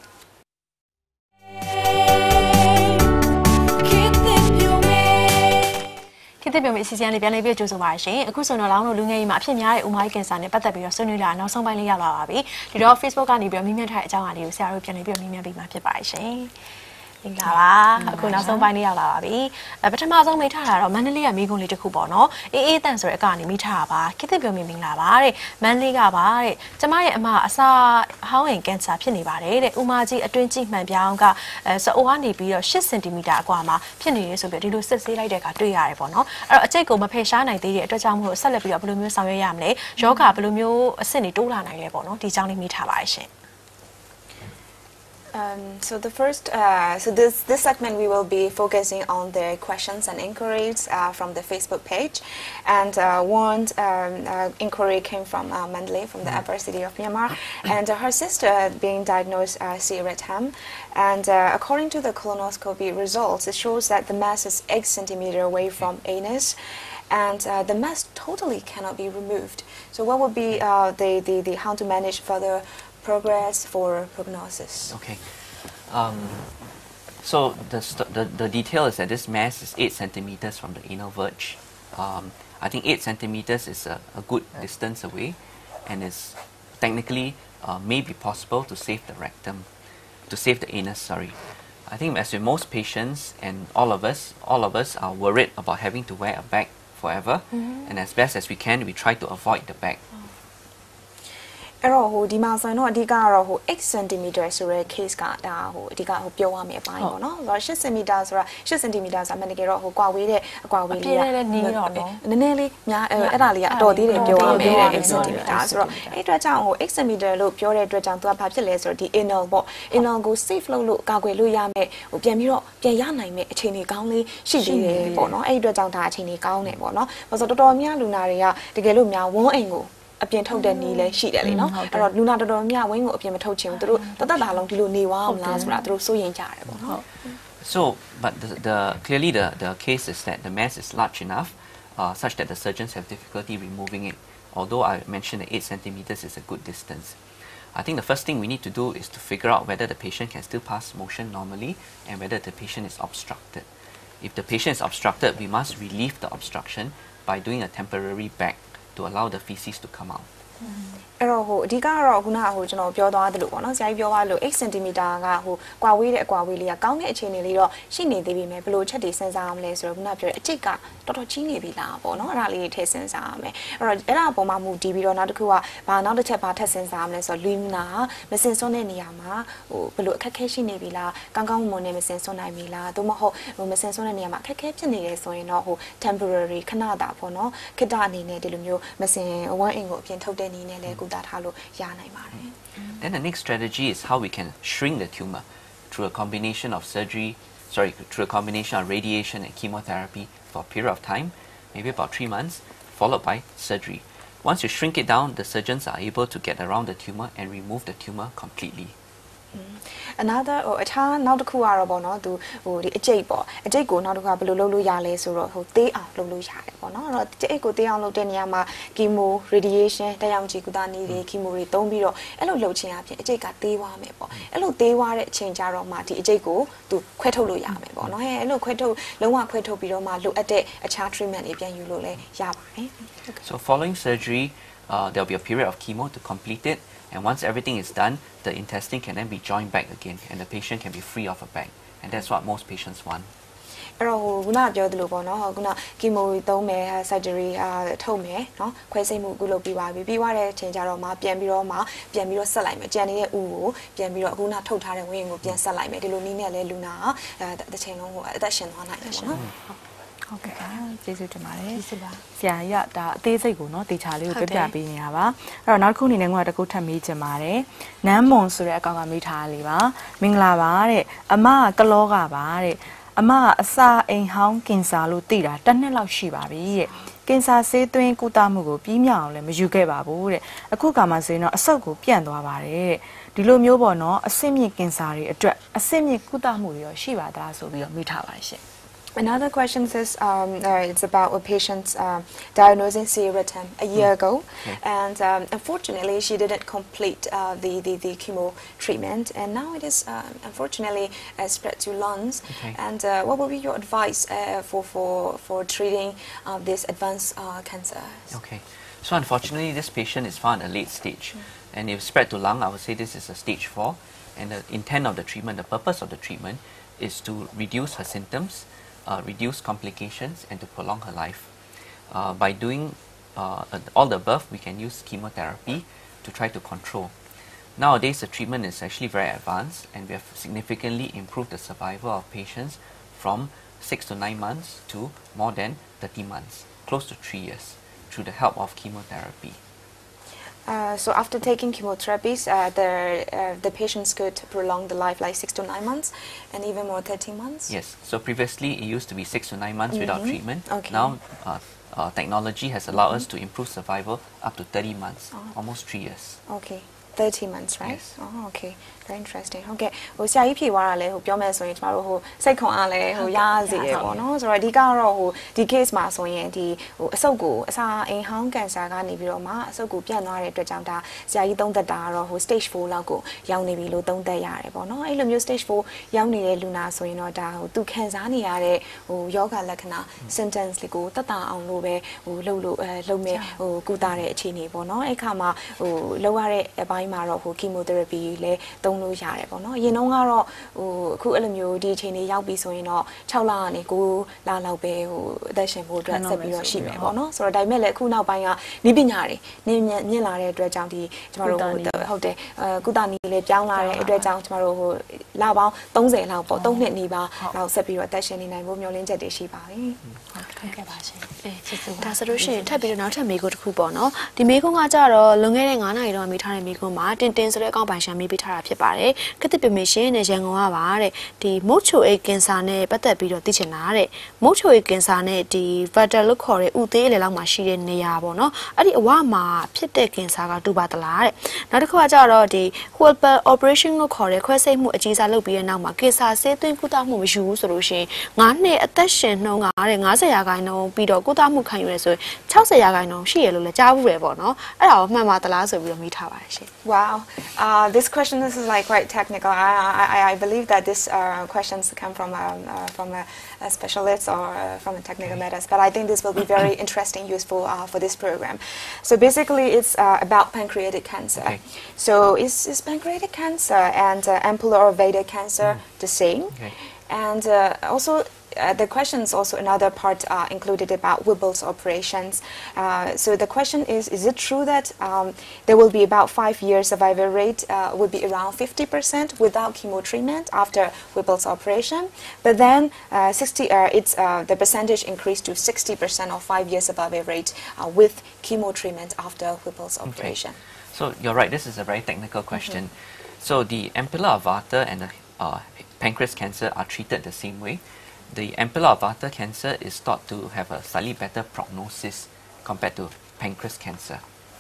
ခေတ်သစ်ပြုံးအစီအစဉ်လေးပြန်လေးပြကြိုးစုံပါရှင်အခုဆိုတော့လောင်းတို့လူငယ်ကြီးမှာအဖြစ်များတဲ့ဥမာကင်ဆာနဲ့ပတ်သက်ပြီးတော့ဆွေးနွေးလာနောက်ဆုံးပိုင်းလေးရောက်လာပါပြီဒီတော့ Facebook ကနေပြီးတော့မိမြတ်ထားတဲ့အကြောင်းအရာလေးကိုဆရာတို့ပြန်လေးပြမိမြတ်ပေးမှာဖြစ်ပါတယ်ရှင်မင်္ဂလာပါအခုနောက်ဆုံးပိုင်းလေးရောက်လာပါပြီအဲပထမဆုံးမိထားတာတော့မန္တလေးကမိကုန်းလေးတစ်ခုပေါ့နော်အေးအေးတန်ဆိုတဲ့အကနေမိထားတာပါခေတ်သစ်ပြုံးမင်္ဂလာပါတဲ့မန္တလေးကပါတဲ့ကျမရဲ့အမအစာဟောင်းရင်ကင်ဆာဖြစ်နေပါတယ်တဲ့ဥမာကြီးအတွင်းကြီးမှန်ပြောင်းကအဲစအိုကနေပြီးတော့eightစင်တီမီတာအကွာမှာဖြစ်နေရဆိုပြီးဒီလိုစစ်ဆေးလိုက်တဲ့အခါတွေ့ရတယ်ပေါ့နော်အဲ့တော့အကျိတ်ကိုမဖယ်ရှားနိုင်သေးတဲ့အတွက်ကြောင့်မို့ဆက်လက်ပြီးတော့ဘယ်လိုမျိုးဆောင်ရွက်ရမလဲယောဂဘယ်လိုမျိုးအဆင့်တွေတိုးလာနိုင်လဲပေါ့နော်ဒီအကြောင်းလေးမိထားပါတယ်ရှင် Um, so the first, uh, so this this segment we will be focusing on the questions and inquiries uh, from the Facebook page, and uh, one um, uh, inquiry came from uh, Mandalay, from the upper city of Myanmar, and uh, her sister being diagnosed uh, C. retam, and uh, according to the colonoscopy results, it shows that the mass is eight centimeter away from anus. And uh, the mass totally cannot be removed. So what would be uh, the, the, the how to manage further progress for prognosis? Okay. Um, so the, the, the detail is that this mass is eight centimeters from the anal verge. Um, I think eight centimeters is a, a good distance away, and is technically uh, may be possible to save the rectum, to save the anus, sorry. I think as with most patients and all of us, all of us are worried about having to wear a bag forever, mm-hmm. and as best as we can, we try to avoid the bag. Oh. အဲ့တော့ဟိုဒီမှာဆိုရင်တော့အဓိကကတော့ဟိုeight centimeter ဆိုတဲ့ case ကဒါဟိုအဓိကဟိုပြောရမယ့်အပိုင်းပေါ့နော်ဆိုတော့eight centimeter ဆိုတာeight centimeter ဆိုတာမှန်တကယ်တော့ဟိုကွာဝေးတဲ့အကွာဝေးလေးကနည်းနည်းလေးများအဲ့ဒါလေးကအတော်သေးတယ်ပြောရမယ်eight centimeter ဆိုတော့အဲ့အတွက်ကြောင့်ဟိုeight centimeter လို့ပြောတဲ့အတွက်ကြောင့်သူကဘာဖြစ်လဲဆိုတော့ဒီ anal ပေါ့ anal ကို safe လုပ်လို့ကာကွယ်လို့ရမယ်ဟိုပြန်ပြီးတော့ပြန်ရနိုင်မယ့်အခြေအနေကောင်းလေးရှိသေးတယ်ပေါ့နော်အဲ့အတွက်ကြောင့်ဒါအခြေအနေကောင်းတယ်ပေါ့နော်ဘာလို့ဆိုတော့တော်တော်များလူနာတွေကတကယ်လို့များဝန်းအိမ်ကိုအပြင်ထုတ်တဲ့နည်းလဲရှိတယ်လေနော်အဲ့တော့လူနာတော်တော်များဝင်းကိုအပြင်မထုတ်ချင်ဘူးသူတို့တသက်တာလုံးဒီလိုနေဝအောင်လားဆိုတာသူတို့စိုးရင်ကြတယ်ပေါ့နော် So but the, the clearly the the case is that the mass is large enough uh, such that the surgeons have difficulty removing it, although I mentioned that eight centimeters is a good distance. I think the first thing we need to do is to figure out whether the patient can still pass motion normally and whether the patient is obstructed. If the patient is obstructed, we must relieve the obstruction by doing a temporary bag to allow the feces to come out. အဲ့တော့ဟိုအဓိကကတော့ခုနကဟိုကျွန်တော်ပြောသွားသလိုပေါ့နော်ဆရာကြီးပြောသွားလို့eight centimeter ကဟိုကွာဝေးတဲ့အကွာဝေးလေးကကောင်းတဲ့အခြေအနေလေးတော့ရှိနေသေးပြီမယ်ဘယ်လိုချက်တွေစဉ်းစားရမလဲဆိုတော့ခုနကပြောတဲ့အကျိတ်ကတော်တော်ကြီးနေပြီလားပေါ့နော်အဲ့ဒါလေးထည့်စဉ်းစားရမယ်အဲ့တော့အဲ့ဒါအပေါ်မှာမူတည်ပြီးတော့နောက်တစ်ခုကဘာနောက်တစ်ချက်ဘာထပ်စဉ်းစားရမလဲဆိုတော့လူနာမစင်စွန်းတဲ့နေရာမှာဟိုဘယ်လိုအခက်အခဲရှိနေပြီလားကောင်းကောင်းမွန်နဲ့မစင်စွန်းနိုင်ပြီလားသို့မဟုတ်ဟိုမစင်စွန်းတဲ့နေရာမှာအခက်အခဲဖြစ်နေတယ်ဆိုရင်တော့ဟို temporary ခဏတာပေါ့နော်ခေတ္တအနေနဲ့ဒီလိုမျိုးမစင်ဝမ်းအိမ်ကိုအပြင်ထုတ်တဲ့နည်းနဲ့လည်းကုသထားလို့ရနိုင်ပါတယ် Then the next strategy is how we can shrink the tumor through a combination of surgery, sorry, through a combination of radiation and chemotherapy for a period of time, maybe about three months, followed by surgery. Once you shrink it down, the surgeons are able to get around the tumor and remove the tumor completely. Another ဟိုအခြားနောက်တစ်ခုကတော့ပေါ့နော်သူဟိုဒီအကျိတ်ပေါ့အကျိတ်ကိုနောက်တစ်ခါဘယ်လိုလုပ်လို့ရလဲဆိုတော့ဟိုသေးအောင်လုပ်လို့ရတယ်ပေါ့နော်အဲ့တော့အကျိတ်ကိုသေးအောင်လုပ်တဲ့နေရာမှာ chemo radiation တက်ရောက်ကြည့်ကုသနည်းတွေ chemo တွေသုံးပြီးတော့အဲ့လိုလုပ်ခြင်းအပြင်အကျိတ်ကသေးသွားမယ်ပေါ့အဲ့လိုသေးသွားတဲ့အချိန်ကြတော့မှဒီအကျိတ်ကိုသူခွဲထုတ်လို့ရမယ်ပေါ့နော်ဟဲ့အဲ့လိုခွဲထုတ်လုံးဝခွဲထုတ်ပြီးတော့မှလိုအပ်တဲ့အခြား treatment တွေပြန်ယူလို့လည်းရပါတယ် So following surgery uh, there'll be a period of chemo to complete it. And once everything is done, the intestine can then be joined back again and the patient can be free of a bag. And that's what most patients want. အဲ့တော့ဟိုခုနပြောသလိုပေါ့နော်ခုန chemo သုံးမယ် surgery ထုတ်မယ်နော်ခွဲစိတ်မှုကုလုပ်ပြီးပါပြီပြီးသွားတဲ့အချိန်ကျတော့မှပြန်ပြီးတော့မှပြန်ပြီးတော့ဆက်လိုက်မယ်ကြံနေတဲ့ဥကိုပြန်ပြီးတော့အခုနထုတ်ထားတဲ့ဝင်းကိုပြန်ဆက်လိုက်မယ်ဒီလိုနည်းနဲ့လဲလူနာအဲတစ်ချိန်လုံးဟိုအသက်ရှင်သွားနိုင်တယ်ပေါ့နော်ဟုတ်ကဲ့ပါကျေးဇူးတင်ပါတယ်ကျေးဇူးပါဆရာကြီးကဒါအသေးစိတ်ကိုเนาะတေချာလေးကိုပြပြပေးနေတာပါအဲ့တော့နောက်တစ်ခုအနေနဲ့ကတကူထပ်မေးချင်ပါတယ်နမ်းမွန်ဆိုတဲ့အကောင်ကမေးထားလေးပါမင်္ဂလာပါတဲ့အမကကလောကပါတဲ့အမကအစာအိမ်ဟောင်းကင်ဆာလို့သိတာတစ်နှစ်လောက်ရှိပါပြီတဲ့ကင်ဆာဆေးသွင်းကုသမှုကိုပြီးမြောက်အောင်လည်းမယူခဲ့ပါဘူးတဲ့အခုကမှဆိုရင်တော့အဆုတ်ကိုပြန့်သွားပါတယ်တဲ့ဒီလိုမျိုးပေါ့နော်အဆင့်မြင့်ကင်ဆာတွေအတွက်အဆင့်မြင့်ကုသမှုတွေရောရှိပါသလားဆိုပြီးတော့မေးထားပါတယ်ရှင် Another question says um, uh, it's about a patient's um, diagnosing C R T M a year mm. ago, okay. and um, unfortunately she didn't complete uh, the, the the chemo treatment, and now it is uh, unfortunately uh, spread to lungs. Okay. And uh, what would be your advice uh, for for for treating uh, this advanced uh, cancer? Okay, so unfortunately this patient is found at a late stage, mm. and if spread to lung, I would say this is a stage four, and the intent of the treatment, the purpose of the treatment, is to reduce her symptoms. Uh, reduce complications and to prolong her life. Uh, by doing uh, all the above, we can use chemotherapy to try to control. Nowadays, the treatment is actually very advanced, and we have significantly improved the survival of patients from six to nine months to more than thirty months, close to three years, through the help of chemotherapy. Uh, so after taking chemotherapies, uh, the uh, the patients could prolong the life like six to nine months, and even more thirteen months. Yes. So previously it used to be six to nine months mm-hmm. without treatment. Okay. Now, uh, uh, technology has allowed mm-hmm. us to improve survival up to thirty months, oh. almost three years. Okay. thirty months, right? Yes. Oh, okay. Very interesting. ဟုတ်ကဲ့ဟိုဆရာကြီးဖြေသွားတာလဲဟိုပြောမယ်ဆိုရင်ကျမတို့ဟိုစိတ်ခွန်အားလဲဟိုရစေရပေါ့နော်ဆိုတော့အဓိကတော့ဟိုဒီ case မှာဆိုရင်ဒီဟိုအဆုတ်ကိုအစာအိမ်ဟောင်းကန်ဆာကနေပြီးတော့မှအဆုတ်ကိုပြန့်သွားတဲ့အတွက်ကြောင့်ဒါဆရာကြီးသုံးသက်တာကတော့ဟို stage four လောက်ကိုရောက်နေပြီလို့သုံးသက်ရတယ်ပေါ့နော်အဲ့လိုမျိုး stage four ရောက်နေတဲ့လူနာဆိုရင်တော့ဒါဟိုသူခံစားနေရတဲ့ဟိုယောဂလက္ခဏာ symptoms လေးကိုတက်တာအောင်လို့ပဲဟိုလှုပ်လို့အဲလှုပ်မဲ့ဟိုကုသတဲ့အခြေအနေပေါ့နော်အဲ့ခါမှာဟိုလှုပ်ရတဲ့အပိုင်းမှာတော့ဟို chemotherapy လဲသုံးလို့ရတယ်ပေါ့နော်အရင်တော့ကတော့ဟိုအခုအဲ့လိုမျိုးဒီအချိန်လေးရောက်ပြီဆိုရင်တော့sixလကနေnineလလောက်ပဲဟိုအသက်ရှင်ဖို့အတွက်ဆက်ပြီးတော့ရှိမယ်ပေါ့နော်ဆိုတော့ဒါပေမဲ့လည်းအခုနောက်ပိုင်းကနိပညာတွေနင်းမြင့်လာတဲ့အတွက်ကြောင့်ဒီကျမတို့ဟိုဟုတ်တယ်အဲကုသနည်းလေးပြောင်းလာတဲ့အတွက်ကြောင့်ကျမတို့ဟိုလပေါင်းthirtyလောက်ပေါ့threeနှစ်နီးပါးလောက်ဆက်ပြီးတော့အသက်ရှင်နေနိုင်ဖို့မျှော်လင့်ချက်တွေရှိပါပြီဟုတ်ကဲ့ပါရှင်အေးကျေးဇူးဒါဆိုလို့ရှိရင်ထပ်ပြီးတော့နောက်ထပ်မေးခွန်းတစ်ခုပေါ့နော်ဒီမေးခွန်းကကြတော့လွန်ခဲ့တဲ့nineနာရီတော့မေးထားတဲ့မေးခွန်းမှာတင်တင်ဆိုတဲ့အကောင့်ပိုင်ရှာမေးပေးထားတာဖြစ်ပါတယ်ကတိပမေရှင်နဲ့ရန်ကုန်ကပါတဲ့ဒီမုတ်ချိုအိတ်ကင်ဆာနဲ့ပတ်သက်ပြီးတော့သိချင်တာတဲ့မုတ်ချိုအိတ်ကင်ဆာနဲ့ဒီ vital လို့ခေါ်တဲ့ဥသေးအလယ်လောက်မှာရှိတဲ့နေရာပေါ့နော်အဲ့ဒီအဝမှာဖြစ်တဲ့ကင်ဆာကတူပါသလားတဲ့နောက်တစ်ခုကကြတော့ဒီ Whipple operation လို့ခေါ်တဲ့ခွဲစိတ်မှုအကြီးစားလုပ်ပြီးတဲ့နောက်မှာကင်ဆာဆေးသွင်းကုသမှုမယူဘူးဆိုလို့ရှိရင်nineနှစ်အသက်ရှင်နှုန်းကတဲ့fiftyရာခိုင်နှုန်းပြီးတော့ကုသမှုခံယူရဆိုရင်sixtyရာခိုင်နှုန်းရှိရလို့လည်းကြားဘူးပဲပေါ့နော်အဲ့ဒါကိုမှန်ပါသလားဆိုပြီးတော့မိထားပါတယ်ရှင် Wow uh this question this is like quite technical I I I believe that this uh questions come from um, uh, from a, a specialist or uh, from a technical matters but I think this will be very interesting useful uh, for this program so basically it's uh, about pancreatic cancer okay. so is is pancreatic cancer and uh, ampulla or vader cancer mm. the same okay. and uh, also Uh, the question is also another part uh, included about Whipple's operations. Uh, so the question is, is it true that um, there will be about five year survival rate uh, would be around fifty percent without chemo treatment after Whipple's operation? But then uh, sixty, uh, it's, uh, the percentage increased to sixty percent of five year survival rate uh, with chemo treatment after Whipple's okay. operation. So you're right, this is a very technical question. Mm-hmm. So the ampulla of Vater and the uh, pancreas cancer are treated the same way. The ampulla of Vater cancer is thought to have a slightly better prognosis compared to pancreas cancer.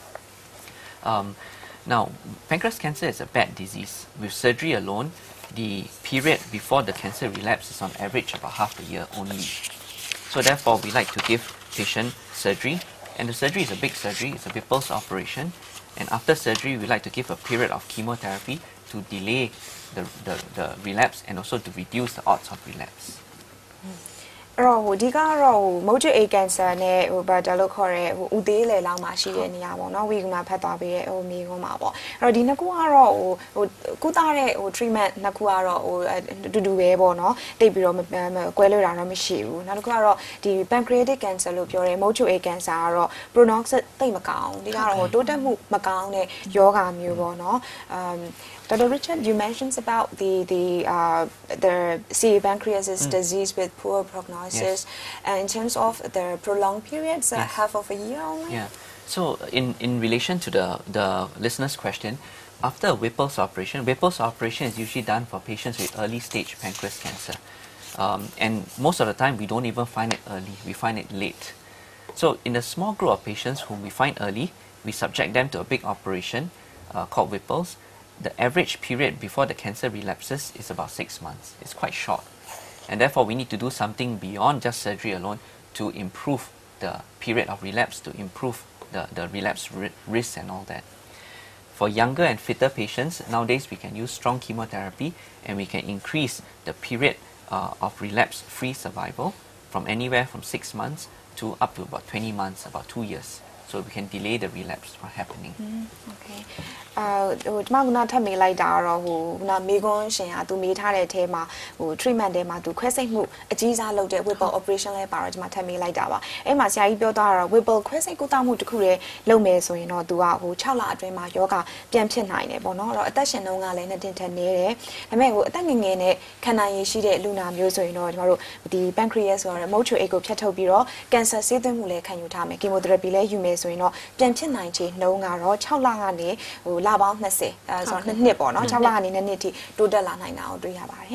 Um, now, pancreas cancer is a bad disease. With surgery alone, the period before the cancer relapse is on average about half a year only. So therefore, we like to give patient surgery, and the surgery is a big surgery, it's a Whipple's operation, and after surgery, we like to give a period of chemotherapy to delay the, the, the relapse and also to reduce the odds of relapse. အဲ့တော့ဟိုဒီကတော့ဟိုမုတ်ချွေအိတ်ကန်ဆာနဲ့ဟိုဘာတလို့ခေါ်ရဲဟိုဥသေးလေလောက်မှာရှိတဲ့နေရာပေါ့နော်ဝီကမှာဖတ်သွားပြီးဟိုမိကုန်းမှာပေါ့အဲ့တော့ဒီနှစ်ခုကတော့ဟိုဟိုကုသတဲ့ဟို treatment နှစ်ခုကတော့ဟိုတူတူပဲပေါ့နော်တိတ်ပြီးတော့ကွဲလွဲတာတော့မရှိဘူးနောက်တစ်ခုကတော့ဒီ pancreatic cancer လို့ပြောရဲမုတ်ချွေအိတ်ကန်ဆာကတော့ prognosis တိတ်မကောင်းဒီကတော့ဟိုတိုးတက်မှုမကောင်းတဲ့ယောဂါမျိုးပေါ့နော် um Doctor Richard, you mentioned about the the uh, the C A pancreasis mm. disease with poor prognosis, yes. and in terms of the prolonged periods, uh, yes. half of a year only. Yeah. So in in relation to the the listener's question, after a Whipple's operation, Whipple's operation is usually done for patients with early stage pancreas cancer, um, and most of the time we don't even find it early; we find it late. So in a small group of patients whom we find early, we subject them to a big operation uh, called Whipple's. The average period before the cancer relapses is about six months. It's quite short. And therefore, we need to do something beyond just surgery alone to improve the period of relapse, to improve the, the relapse ri risk and all that. For younger and fitter patients, nowadays we can use strong chemotherapy and we can increase the period uh, of relapse-free survival from anywhere from six months to up to about twenty months, about two years. So we can delay the relapse from happening. Mm, okay. အာဟိုဒီမှာကနာထပ်မေးလိုက်တာတော့ဟိုကနာမေကွန်းရှင်ကသူမေးထားတဲ့အထဲမှာဟို treatment ထဲမှာသူခွဲစိတ်မှုအကြီးစားလုပ်တဲ့ Whipple operation လဲပါတော့ဒီမှာထပ်မေးလိုက်တာပါအဲ့မှာဆရာကြီးပြောသွားတာတော့ Whipple ခွဲစိတ်ကုသမှုတစ်ခုတည်းလုပ်မယ်ဆိုရင်တော့သူကဟိုsixလအတွင်းမှာယောဂပြန်ဖြစ်နိုင်တယ်ပေါ့နော်အဲ့တော့အသက်ရှင်နှုန်းကလည်းနှစ်တင်ထက်နေတယ်ဒါပေမဲ့ဟိုအသက်ငယ်ငယ်နဲ့ခံနိုင်ရည်ရှိတဲ့လူနာမျိုးဆိုရင်တော့ကျွန်တော်တို့ဒီ pancreas ဆိုတော့မုတ်ချွေအိတ်ကိုဖျက်ထုတ်ပြီးတော့ cancer ဆေးသွင်းမှုလည်းခံယူထားမယ် chemotherapy လည်းယူမယ်ဆိုရင်တော့ပြန်ဖြစ်နိုင်ခြေနှုန်းကတော့sixလကနေဟိုလပေါင်းtwentyအဲဆိုတော့နှစ်နှစ်ပေါ့နော်sixလကနေနှစ်နှစ်ထိတိုးတက်လာနိုင်တာကိုတွေ့ရပါတယ်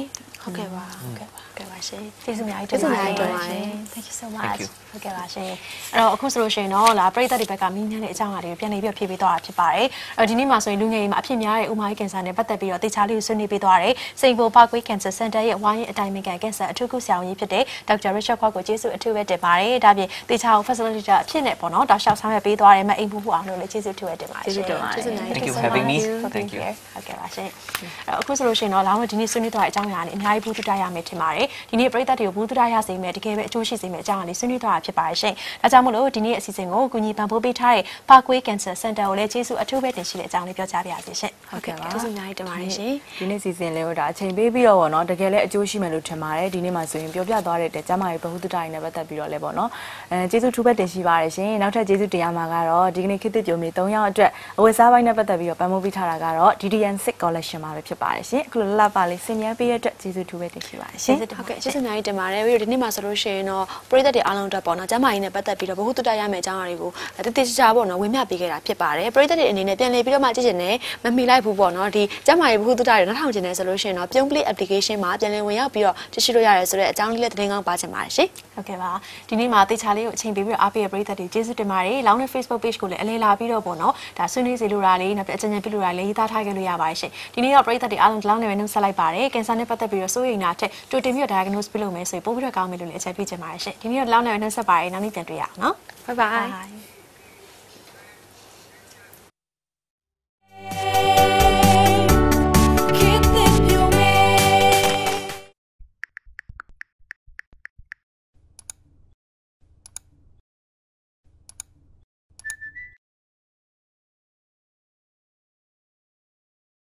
ဟုတ်ကဲ့ပါဟုတ်ကဲ့ပါကဲ့ပါရှင်ကျေးဇူးအများကြီးကျေးဇူးအများကြီးတင်ပါတယ် Thank you so Thank much you. ဟုတ်ကဲ့ပါရှင်အဲ့တော့အခုဆိုလို့ရှိရင်တော့လာပရိသတ်တွေဘက်ကမင်းများတဲ့အကြောင်းအရာတွေကိုပြန်လည်ပြီးဖြည့်ပေးသွားတာဖြစ်ပါတယ်အဲ့တော့ဒီနေ့မှာဆိုရင်လူငယ်တွေမှာအဖြစ်များတဲ့ဥမာကြီးကင်ဆာနဲ့ပတ်သက်ပြီးတော့တေချာလေးကိုဆွေးနွေးပေးသွားတယ်စိန်ပေါ်ပါကွေးကင်ဆာစင်တာရဲ့ဝိုင်းရင်အတိုင်းအကန်ကင်ဆာအထူးကုဆရာဝန်ကြီးဖြစ်တဲ့ဒေါက်တာရစ်ချက်ခွက်ကိုကျေးဇူးအထူးပဲတင်ပါတယ်ဒါပြင်တေချာကို facilitator အဖြစ်နဲ့ပေါ့နော်တောက်လျှောက်ဆောင်ရွက်ပေးသွားတယ်မအိမ်ဘူးဘူးအောင်လို့လည်းကျေးဇူးအထူးပဲတင်ပါတယ်ကျေးဇူးတင်ပါတယ်ကျေးဇူးအများကြီး Thank you for having me. Thank you. ဟုတ်ကဲ့ပါရှင်အဲ့အခုဆိုလို့ရှိရင်တော့လာမဒီနေ့ဆွေးနွေးသွားတဲ့အကြောင်းအရာနဲ့အများကြီးဘူးတူတာရမယ်ထင်ပါတယ်ဒီနေ့ပရိသတ်တွေကိုဘူးတူတာရစေမယ်တကယ်ပဲအကျိုးရှိစေမယ်အကြောင်းအရာလေးဆွေးနွေးသွားတာဖြစ်ပါတယ်ရှင်ဒါကြောင့်မို့လို့ဒီနေ့အစီအစဉ်ကိုကုညီပံ့ပိုးပေးထားတဲ့ Parkway Cancer Center ကိုလည်းကျေးဇူးအထူးပဲတင်ရှိတဲ့အကြောင်းလေးပြောကြားပါရစေရှင်ဟုတ်ကဲ့ပါကျေးဇူးအများကြီးတင်ပါတယ်ရှင်ဒီနေ့စီစဉ်လေးကိုဒါအချိန်ပေးပြီးတော့ဗောနော်တကယ်လည်းအကျိုးရှိမယ်လို့ထင်ပါတယ်ဒီနေ့မှာဆိုရင်ပြောပြသွားတဲ့ကျမရဲ့ဗဟုသုတရင်းနဲ့ပတ်သက်ပြီးတော့လည်းဗောနော်အဲကျေးဇူးထူးပဲတင်ရှိပါတယ်ရှင်နောက်ထပ်ကျေးဇူးတင်ရမှာကတော့ဒီကနေ့ခေတ်သစ်ကြုံမြေ၃ယောက်အတွက်အဝတ်စားပိုင်းနဲ့ပတ်သက်ပြီးတော့ပံ့ပိုးပေးထားတာကတော့ D D N six Collection မှာပဲဖြစ်ပါတယ်ရှင်အခုလိုလှပလေးစင်မြန်းပေးရတဲ့ကျေးဇူးထူးပဲတင်ရှိပါတယ်ရှင်ဟုတ်ကဲ့ကျေးဇူးအများကြီးတင်ပါတယ်ပြီးတော့ဒီနေ့မှာဆိုလို့ရှိရင်တော့ပရိသတ်တွေအားလုံးအတွက်ပေါ့နော်ကျမကြီးနဲ့ပတ်သက်ပြီးတော့ဘ ഹു တုတရမယ်အကြောင်းအရာတွေကိုတတိချာပေါ့နော်ဝင်မြပေးခဲ့တာဖြစ်ပါတယ်ပရိသတ်တွေအနေနဲ့ပြန်လည်ပြီးတော့မှကြည့်ချင်တယ်မမီလိုက်ဘူးပေါ့နော်ဒီကျမကြီးဘ ഹു တုတရတွေနားထောင်ချင်တယ်ဆိုလို့ရှိရင်တော့ပြုံး play application မှာပြန်လည်ဝင်ရောက်ပြီးတော့ကြည့်ရှုလို့ရတယ်ဆိုတော့အကြောင်းလေးလည်းတင်ကောင်းပါချင်ပါတယ်ရှင်ဟုတ်ကဲ့ပါဒီနေ့မှာတေချာလေးကိုအချိန်ပေးပြီးတော့အားပေးရပရိသတ်တွေကျေးဇူးတင်ပါတယ်လောင်းတဲ့ Facebook page ကိုလည်းအလေးလာပြီးတော့ပေါ့နော်ဒါဆွေးနွေးစီလိုတာလေးနောက်ပြီးအကြံဉာဏ်ပြလို့တာလေးရေးသားထားခဲ့လို့ရပါတယ်ရှင်ဒီနေ့တော့ပရိသတ်တွေအားလုံးဒီလောက်နဲ့ပဲနှုတ်ဆက်လိုက်ပါတယ်ကင်ဆာနဲ့ပတ်သက်ပြီးတော့စိုးရိမ်တာထက်တူတင်ပြီးတော့ diagnose ပြုလုပ်မယ်ဆိုရင်ပို့ပြီးတော့ကောင်းမယ်လို့လည်းအချက်ပေးချင်ပါတယ်ရှင်ဒီနေ့တော့ဒီလောက်နဲ့ပဲနှုတ်ဆက်ပါတယ်နောက်နေ့ပြန်တွေ့ရအောင်နော် bye bye Bye.